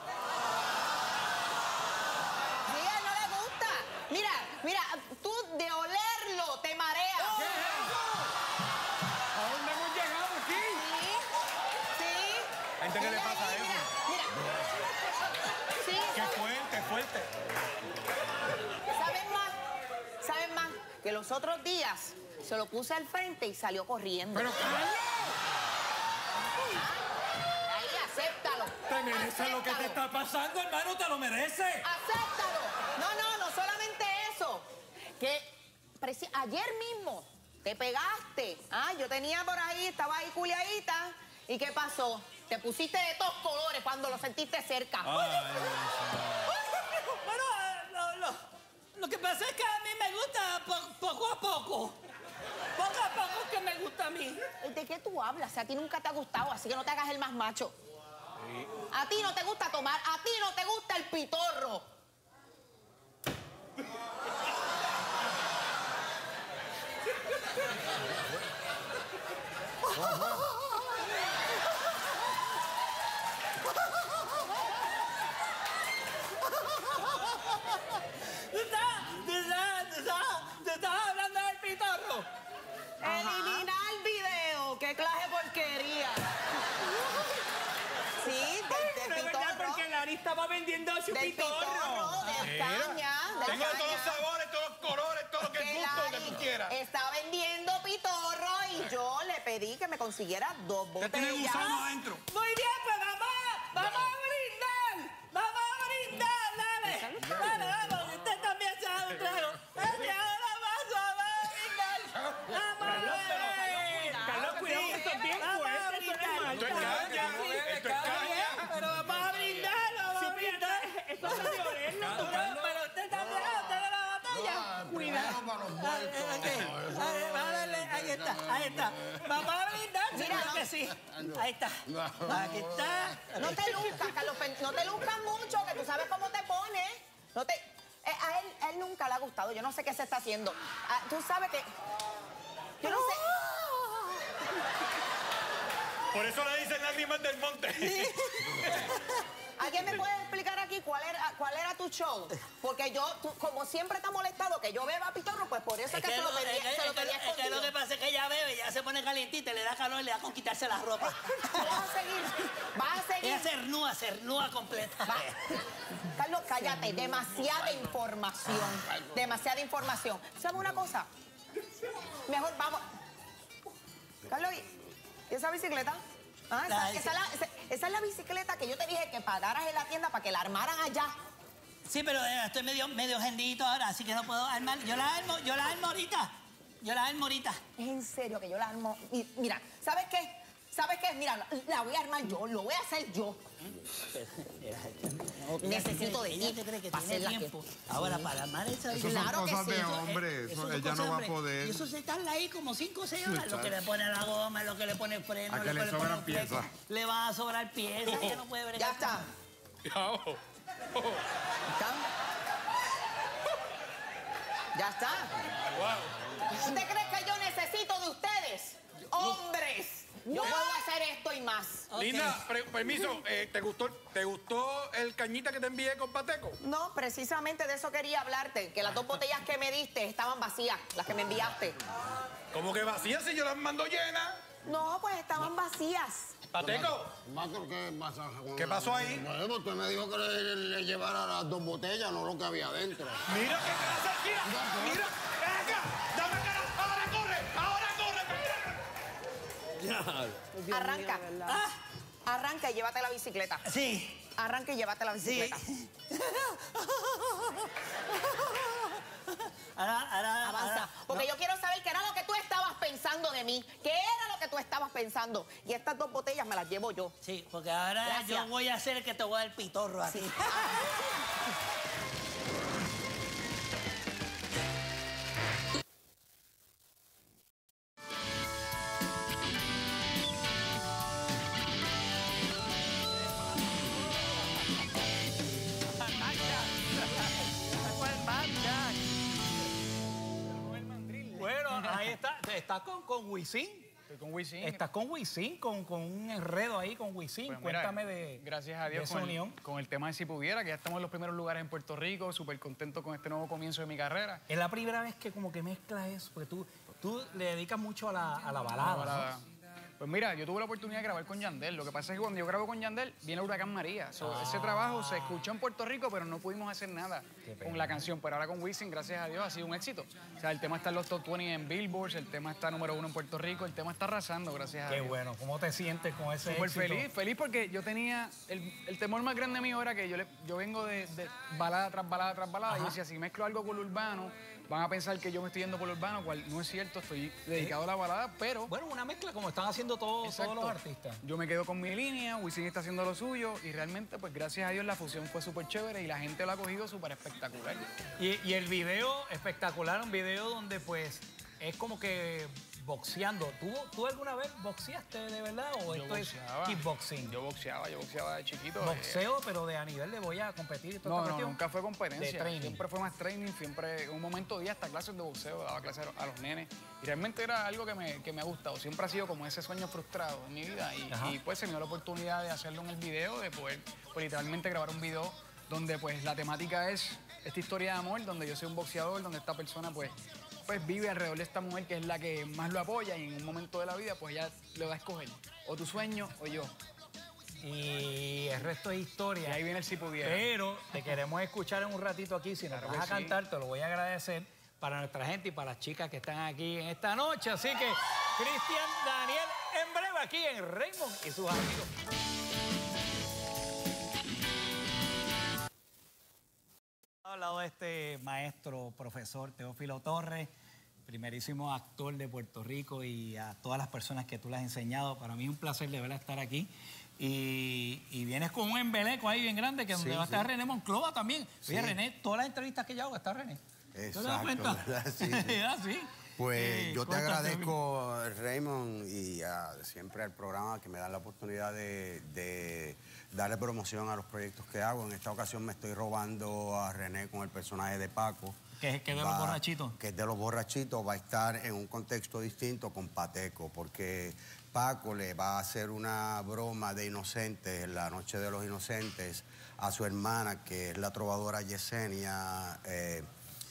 [SPEAKER 3] Sí, a él no le gusta. Mira, mira, tú de olerlo te mareas.
[SPEAKER 22] ¿Qué es eso? ¿A dónde hemos llegado aquí?
[SPEAKER 3] Sí, sí.
[SPEAKER 22] ¿Gente qué le
[SPEAKER 3] Mira
[SPEAKER 22] pasa a
[SPEAKER 3] ahí,
[SPEAKER 22] eso?
[SPEAKER 3] Mira, mira. Sí,
[SPEAKER 22] Qué
[SPEAKER 3] ¿sabes?
[SPEAKER 22] fuerte, fuerte.
[SPEAKER 3] ¿Saben más? ¿Saben más? Que los otros días se lo puse al frente y salió corriendo.
[SPEAKER 22] Pero, Carlos.
[SPEAKER 3] Ahí, acéptalo.
[SPEAKER 6] Te mereces lo que te está pasando, hermano, te lo mereces.
[SPEAKER 3] Acéptalo. No, no, no solamente eso. Que preci- ayer mismo te pegaste. Ah, yo tenía por ahí, estaba ahí culiadita. ¿Y qué pasó? Te pusiste de todos colores cuando lo sentiste cerca.
[SPEAKER 1] Bueno, lo, lo, lo que pasa es que a mí me gusta po- poco a poco. Poco a poco que me gusta a mí.
[SPEAKER 3] ¿De qué tú hablas? A ti nunca te ha gustado, así que no te hagas el más macho. A ti no te gusta tomar, a ti no te gusta el pitorro.
[SPEAKER 1] ¿Tú estás, tú estás, tú estás, tú estás hablando del pitorro?
[SPEAKER 3] Eliminar el video, qué clase de porquería. Sí, del, del
[SPEAKER 21] De verdad,
[SPEAKER 3] pitorro.
[SPEAKER 21] porque Larry estaba vendiendo su
[SPEAKER 3] Del
[SPEAKER 21] pitorro.
[SPEAKER 3] pitorro, de caña, de
[SPEAKER 22] Tengo
[SPEAKER 3] caña.
[SPEAKER 22] todos los sabores, todos los colores, todo lo que
[SPEAKER 3] Que
[SPEAKER 22] gusto, lo que
[SPEAKER 3] Larry
[SPEAKER 22] tú quieras.
[SPEAKER 3] está vendiendo pitorro y yo le pedí que me consiguiera dos
[SPEAKER 22] ¿Qué
[SPEAKER 3] botellas.
[SPEAKER 22] tiene gusano adentro?
[SPEAKER 1] Muy bien, pues vamos, vamos a brindar. Vamos a brindar, dale. Dale, vamos, usted también se da un trago. Dale, ahora vamos, vamos a brindar. Vamos a ver.
[SPEAKER 21] Carlos, cuidado, que esto es bien
[SPEAKER 1] Vamos a
[SPEAKER 21] fuerte, esto no es
[SPEAKER 1] brindar.
[SPEAKER 21] mal.
[SPEAKER 22] Esto es caña, esto es caña.
[SPEAKER 1] Pero vamos a brindar, vamos a brindar.
[SPEAKER 21] Esto es de olerlo.
[SPEAKER 1] Pero, pero usted también, usted de la botella.
[SPEAKER 11] Cuidado para los muertos.
[SPEAKER 1] Ok, a ver, vamos a darle, ahí está, ahí está. Vamos a brindar,
[SPEAKER 3] Mira,
[SPEAKER 1] seguro
[SPEAKER 3] no.
[SPEAKER 1] que sí. Ahí está. Aquí está.
[SPEAKER 3] No te luzcas, Carlos, Pen- no te luzcas mucho, que tú sabes cómo te pones. No te... eh, a, él, a él nunca le ha gustado, yo no sé qué se está haciendo. Ah, tú sabes que... Yo no sé...
[SPEAKER 22] Por eso le dicen lágrimas del monte.
[SPEAKER 3] ¿Alguien me puede explicar aquí cuál era, cuál era tu show? Porque yo, tú, como siempre te ha molestado que yo beba pitorro, pues por eso es, que, se lo pedía,
[SPEAKER 1] es que-
[SPEAKER 3] se lo
[SPEAKER 1] es que-
[SPEAKER 3] pedía
[SPEAKER 1] es que lo
[SPEAKER 3] escondido.
[SPEAKER 1] que pasa es que ella bebe, ya se pone calientita, le da calor y le da con quitarse la ropa.
[SPEAKER 3] Vas a seguir, vas a seguir.
[SPEAKER 1] Ella cernúa, cernúa completa.
[SPEAKER 3] Va. Carlos, cállate, demasiada información. Demasiada información. ¿Sabes una cosa? Mejor vamos. Carlos, ¿y esa bicicleta? Ah, esa,
[SPEAKER 1] La
[SPEAKER 3] esa es la, esa- esa es la bicicleta que yo te dije que pagaras en la tienda para que la armaran allá.
[SPEAKER 1] Sí, pero eh, estoy medio, medio gendito ahora, así que no puedo armar. Yo la armo, yo la armo ahorita. Yo la armo ahorita.
[SPEAKER 3] Es en serio que yo la armo. Mi- Mira, ¿sabes qué? ¿Sabes qué? Mira, la, la voy a armar yo, lo voy a hacer yo. Necesito de
[SPEAKER 1] ella
[SPEAKER 3] ti
[SPEAKER 1] te cree que
[SPEAKER 3] para
[SPEAKER 1] tiene
[SPEAKER 3] hacerla
[SPEAKER 1] tiempo. Ahora, para armar esa
[SPEAKER 12] Eso son
[SPEAKER 1] claro que
[SPEAKER 12] cosas
[SPEAKER 1] sí,
[SPEAKER 12] de
[SPEAKER 1] eso-
[SPEAKER 12] hombre,
[SPEAKER 1] eh,
[SPEAKER 12] eso
[SPEAKER 1] son
[SPEAKER 12] ella
[SPEAKER 1] cosas
[SPEAKER 12] no
[SPEAKER 1] de
[SPEAKER 12] va a
[SPEAKER 1] hombre.
[SPEAKER 12] poder.
[SPEAKER 1] Y eso se tarda ahí como cinco o seis horas. Lo que le pone a la goma, lo que le pone el freno,
[SPEAKER 12] A
[SPEAKER 1] lo
[SPEAKER 12] que le
[SPEAKER 1] pone
[SPEAKER 12] sobran
[SPEAKER 1] los flecos.
[SPEAKER 12] piezas.
[SPEAKER 1] Le van a sobrar piezas, ella no puede bregar.
[SPEAKER 3] Ya está. Ya está. ¿Usted cree que yo necesito de ustedes? ¡Hombres! Yo puedo hacer esto y más.
[SPEAKER 22] Linda, pre- permiso, eh, ¿te, gustó, ¿te gustó el cañita que te envié con Pateco?
[SPEAKER 3] No, precisamente de eso quería hablarte, que las dos botellas que me diste estaban vacías, las que me enviaste.
[SPEAKER 22] ¿Cómo que vacía si yo las mando llenas?
[SPEAKER 3] No, pues estaban vacías.
[SPEAKER 22] Pateco.
[SPEAKER 11] Mato, ¿qué pasa? con
[SPEAKER 22] ¿Qué
[SPEAKER 11] la-
[SPEAKER 22] pasó ahí?
[SPEAKER 11] Bueno, usted me dijo que le, le llevara las dos botellas, no lo que había adentro.
[SPEAKER 22] Mira qué casa, mira, mira, ven acá, dame cara, ahora corre, ahora corre.
[SPEAKER 3] Arranca. Ah, arranca y llévate la bicicleta.
[SPEAKER 1] Sí.
[SPEAKER 3] Arranca y llévate la bicicleta.
[SPEAKER 1] Ahora, ahora,
[SPEAKER 3] Avanza.
[SPEAKER 1] ahora,
[SPEAKER 3] Porque
[SPEAKER 1] no.
[SPEAKER 3] yo quiero saber qué era lo que tú estabas pensando de mí. ¿Qué era lo que tú estabas pensando? Y estas dos botellas me las llevo yo.
[SPEAKER 1] Sí, porque ahora
[SPEAKER 3] Gracias.
[SPEAKER 1] yo voy a hacer el que te voy a dar el pitorro a ti. Bueno, ahí está. Está con, con Wisin.
[SPEAKER 2] Estoy con Wisin.
[SPEAKER 1] Estás con Wisin, con, con un enredo ahí con Wisin.
[SPEAKER 2] Pues mira,
[SPEAKER 1] Cuéntame de,
[SPEAKER 2] gracias a
[SPEAKER 1] de
[SPEAKER 2] Dios
[SPEAKER 1] esa
[SPEAKER 2] con el,
[SPEAKER 1] unión.
[SPEAKER 2] con el tema de Si Pudiera, que ya estamos en los primeros lugares en Puerto Rico, súper contento con este nuevo comienzo de mi carrera.
[SPEAKER 1] Es la primera vez que como que mezclas eso, porque tú, tú le dedicas mucho a la, a la balada,
[SPEAKER 2] La balada.
[SPEAKER 1] ¿no?
[SPEAKER 2] Pues mira, yo tuve la oportunidad de grabar con Yandel. Lo que pasa es que cuando yo grabo con Yandel, viene el huracán María. So,
[SPEAKER 1] Ah.
[SPEAKER 2] Ese trabajo se escuchó en Puerto Rico, pero no pudimos hacer nada con la canción. Pero ahora con Wisin, gracias a Dios, ha sido un éxito. O sea, el tema está en los top veinte en Billboard, el tema está número uno en Puerto Rico, el tema está arrasando, gracias a
[SPEAKER 1] Qué
[SPEAKER 2] Dios.
[SPEAKER 1] bueno. ¿Cómo te sientes con ese
[SPEAKER 2] Súper
[SPEAKER 1] éxito?
[SPEAKER 2] feliz, feliz porque yo tenía... El, el temor más grande mío era que yo, le, yo vengo de, de balada tras balada tras balada.
[SPEAKER 1] Ajá.
[SPEAKER 2] Y decía, si mezclo algo con lo urbano, van a pensar que yo me estoy yendo por lo urbano, cual no es cierto, estoy dedicado a la balada, pero...
[SPEAKER 1] Bueno, una mezcla como están haciendo todos, todos los artistas.
[SPEAKER 2] Yo me quedo con mi línea, Wisin está haciendo lo suyo y realmente, pues gracias a Dios, la fusión fue súper chévere y la gente lo ha cogido súper espectacular.
[SPEAKER 1] Y, y el video espectacular, un video donde pues es como que boxeando. ¿Tú, ¿Tú alguna vez boxeaste de verdad o
[SPEAKER 2] Yo
[SPEAKER 1] esto
[SPEAKER 2] boxeaba.
[SPEAKER 1] es kickboxing?
[SPEAKER 2] Yo boxeaba, yo boxeaba de chiquito.
[SPEAKER 1] Boxeo, pero de a nivel de voy a competir y toda
[SPEAKER 2] No,
[SPEAKER 1] esta
[SPEAKER 2] no,
[SPEAKER 1] cuestión.
[SPEAKER 2] nunca fue competencia.
[SPEAKER 1] De training.
[SPEAKER 2] Siempre fue más training, siempre en un momento di hasta clases de boxeo, daba clases a los nenes. Y realmente era algo que me, que me ha gustado. Siempre ha sido como ese sueño frustrado en mi vida. Y,
[SPEAKER 1] Ajá.
[SPEAKER 2] y, pues se me dio la oportunidad de hacerlo en el video, de poder pues, literalmente grabar un video donde pues la temática es esta historia de amor, donde yo soy un boxeador, donde esta persona pues, pues vive alrededor de esta mujer que es la que más lo apoya y en un momento de la vida pues ella le va a escoger o tu sueño o yo.
[SPEAKER 1] Y el resto es historia.
[SPEAKER 2] Y ahí viene el Si Pudiera.
[SPEAKER 1] Pero te queremos escuchar en un ratito aquí. Si nos
[SPEAKER 2] Claro
[SPEAKER 1] vas a
[SPEAKER 2] que sí.
[SPEAKER 1] cantar, te lo voy a agradecer para nuestra gente y para las chicas que están aquí en esta noche. Así que, Cristian Daniel, en breve aquí en Raymond y sus amigos. He hablado de este maestro, profesor Teófilo Torres, primerísimo actor de Puerto Rico, y a todas las personas que tú le has enseñado. Para mí es un placer de verdad estar aquí. Y, y vienes con un embeleco ahí bien grande, que donde
[SPEAKER 11] Sí,
[SPEAKER 1] va a estar
[SPEAKER 11] sí.
[SPEAKER 1] René Monclova también. Oye,
[SPEAKER 11] Sí.
[SPEAKER 1] René, todas las entrevistas que yo hago está René. ¿Te das
[SPEAKER 11] Exacto,
[SPEAKER 1] cuenta?
[SPEAKER 11] ¿verdad? Sí, sí.
[SPEAKER 1] Ah, sí.
[SPEAKER 11] Pues
[SPEAKER 1] Eh,
[SPEAKER 11] yo te
[SPEAKER 1] cuéntame.
[SPEAKER 11] agradezco, Raymond, y ah, siempre al programa que me dan la oportunidad de, de darle promoción a los proyectos que hago. En esta ocasión me estoy robando a René con el personaje de Paco.
[SPEAKER 1] Que es que de
[SPEAKER 11] Va-
[SPEAKER 1] los borrachitos.
[SPEAKER 11] Que es de los borrachitos, va a estar en un contexto distinto con Pateco, porque Paco le va a hacer una broma de inocentes en la noche de los inocentes a su hermana, que es la trovadora Yesenia, eh,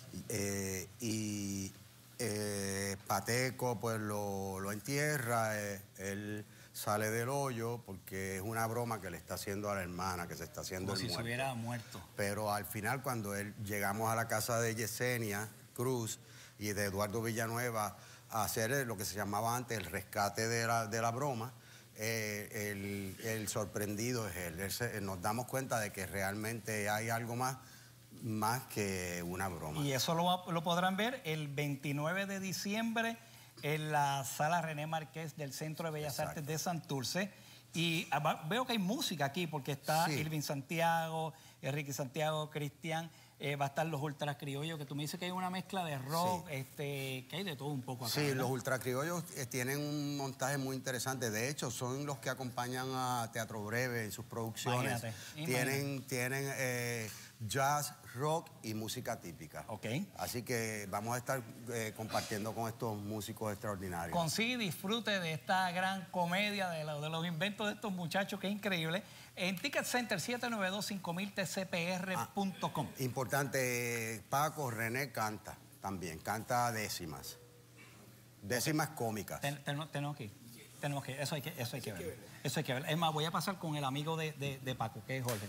[SPEAKER 11] eh, y eh, Pateco pues lo, lo entierra, eh, él sale del hoyo porque es una broma que le está haciendo a la hermana, que se está haciendo
[SPEAKER 1] Como
[SPEAKER 11] el
[SPEAKER 1] si se
[SPEAKER 11] muerto.
[SPEAKER 1] hubiera muerto.
[SPEAKER 11] Pero al final, cuando él, llegamos a la casa de Yesenia Cruz y de Eduardo Villanueva a hacer lo que se llamaba antes el rescate de la, de la broma, eh, el, el sorprendido es él. Él se- nos damos cuenta de que realmente hay algo más, más que una broma.
[SPEAKER 1] Y eso lo, va- lo podrán ver el veintinueve de diciembre en la sala René Márquez del Centro de Bellas
[SPEAKER 11] Exacto.
[SPEAKER 1] Artes de Santurce. Y ah, va- veo que hay música aquí porque está
[SPEAKER 11] Sí.
[SPEAKER 1] Irving Santiago, Enrique Santiago, Cristian, eh, va a estar los Ultras Criollos, que tú me dices que hay una mezcla de rock, este, que hay de todo un poco acá.
[SPEAKER 11] Sí,
[SPEAKER 1] ¿verdad?
[SPEAKER 11] los ultracriollos eh, tienen un montaje muy interesante. De hecho, son los que acompañan a Teatro Breve en sus producciones.
[SPEAKER 1] Imagínate,
[SPEAKER 11] Tienen, tienen eh, jazz, rock y música típica.
[SPEAKER 1] Ok.
[SPEAKER 11] Así que vamos a estar eh, compartiendo con estos músicos extraordinarios.
[SPEAKER 1] Consigue y disfrute de esta gran comedia, de, lo- de los inventos de estos muchachos, que es increíble, en Ticket Center siete nueve dos cinco mil t c p r punto com.
[SPEAKER 11] Importante, eh, Paco René canta también, canta décimas. Décimas cómicas.
[SPEAKER 1] Ten- ten- tenemos que ir. Tenemos que ir. Eso hay que, eso hay que ver. Eso hay que ver. Es más, voy a pasar con el amigo de, de- de Paco, que es Jorge.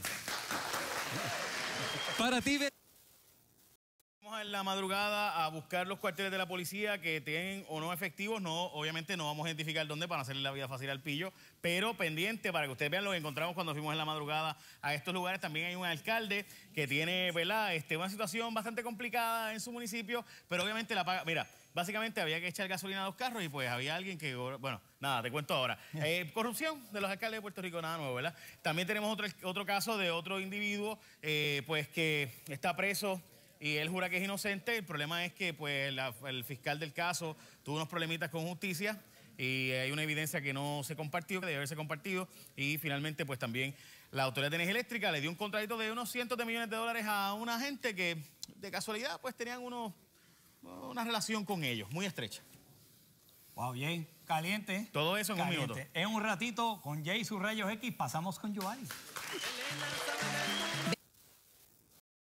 [SPEAKER 8] Para ti, vamos en la madrugada a buscar los cuarteles de la policía que tienen o no efectivos. No, obviamente no vamos a identificar dónde para no hacerle la vida fácil al pillo, pero pendiente para que ustedes vean lo que encontramos cuando fuimos en la madrugada a estos lugares. También hay un alcalde que tiene, ¿verdad?, este, una situación bastante complicada en su municipio, pero obviamente la paga. Mira, básicamente había que echar gasolina a los carros y pues había alguien que, bueno, nada, te cuento ahora. Eh, corrupción de los alcaldes de Puerto Rico, nada nuevo, ¿verdad? También tenemos otro, otro caso de otro individuo, eh, pues que está preso y él jura que es inocente. El problema es que pues la- el fiscal del caso tuvo unos problemitas con justicia y hay una evidencia que no se compartió, que debe haberse compartido, y finalmente pues también la Autoridad de Energía Eléctrica le dio un contrato de unos cientos de millones de dólares a una gente que de casualidad pues tenían unos, una relación con ellos muy estrecha.
[SPEAKER 1] Wow, bien. Caliente.
[SPEAKER 8] Todo eso en
[SPEAKER 1] Caliente.
[SPEAKER 8] un minuto.
[SPEAKER 1] En un ratito, con Jay y sus rayos X, pasamos con Giovanni.
[SPEAKER 9] Elena sabe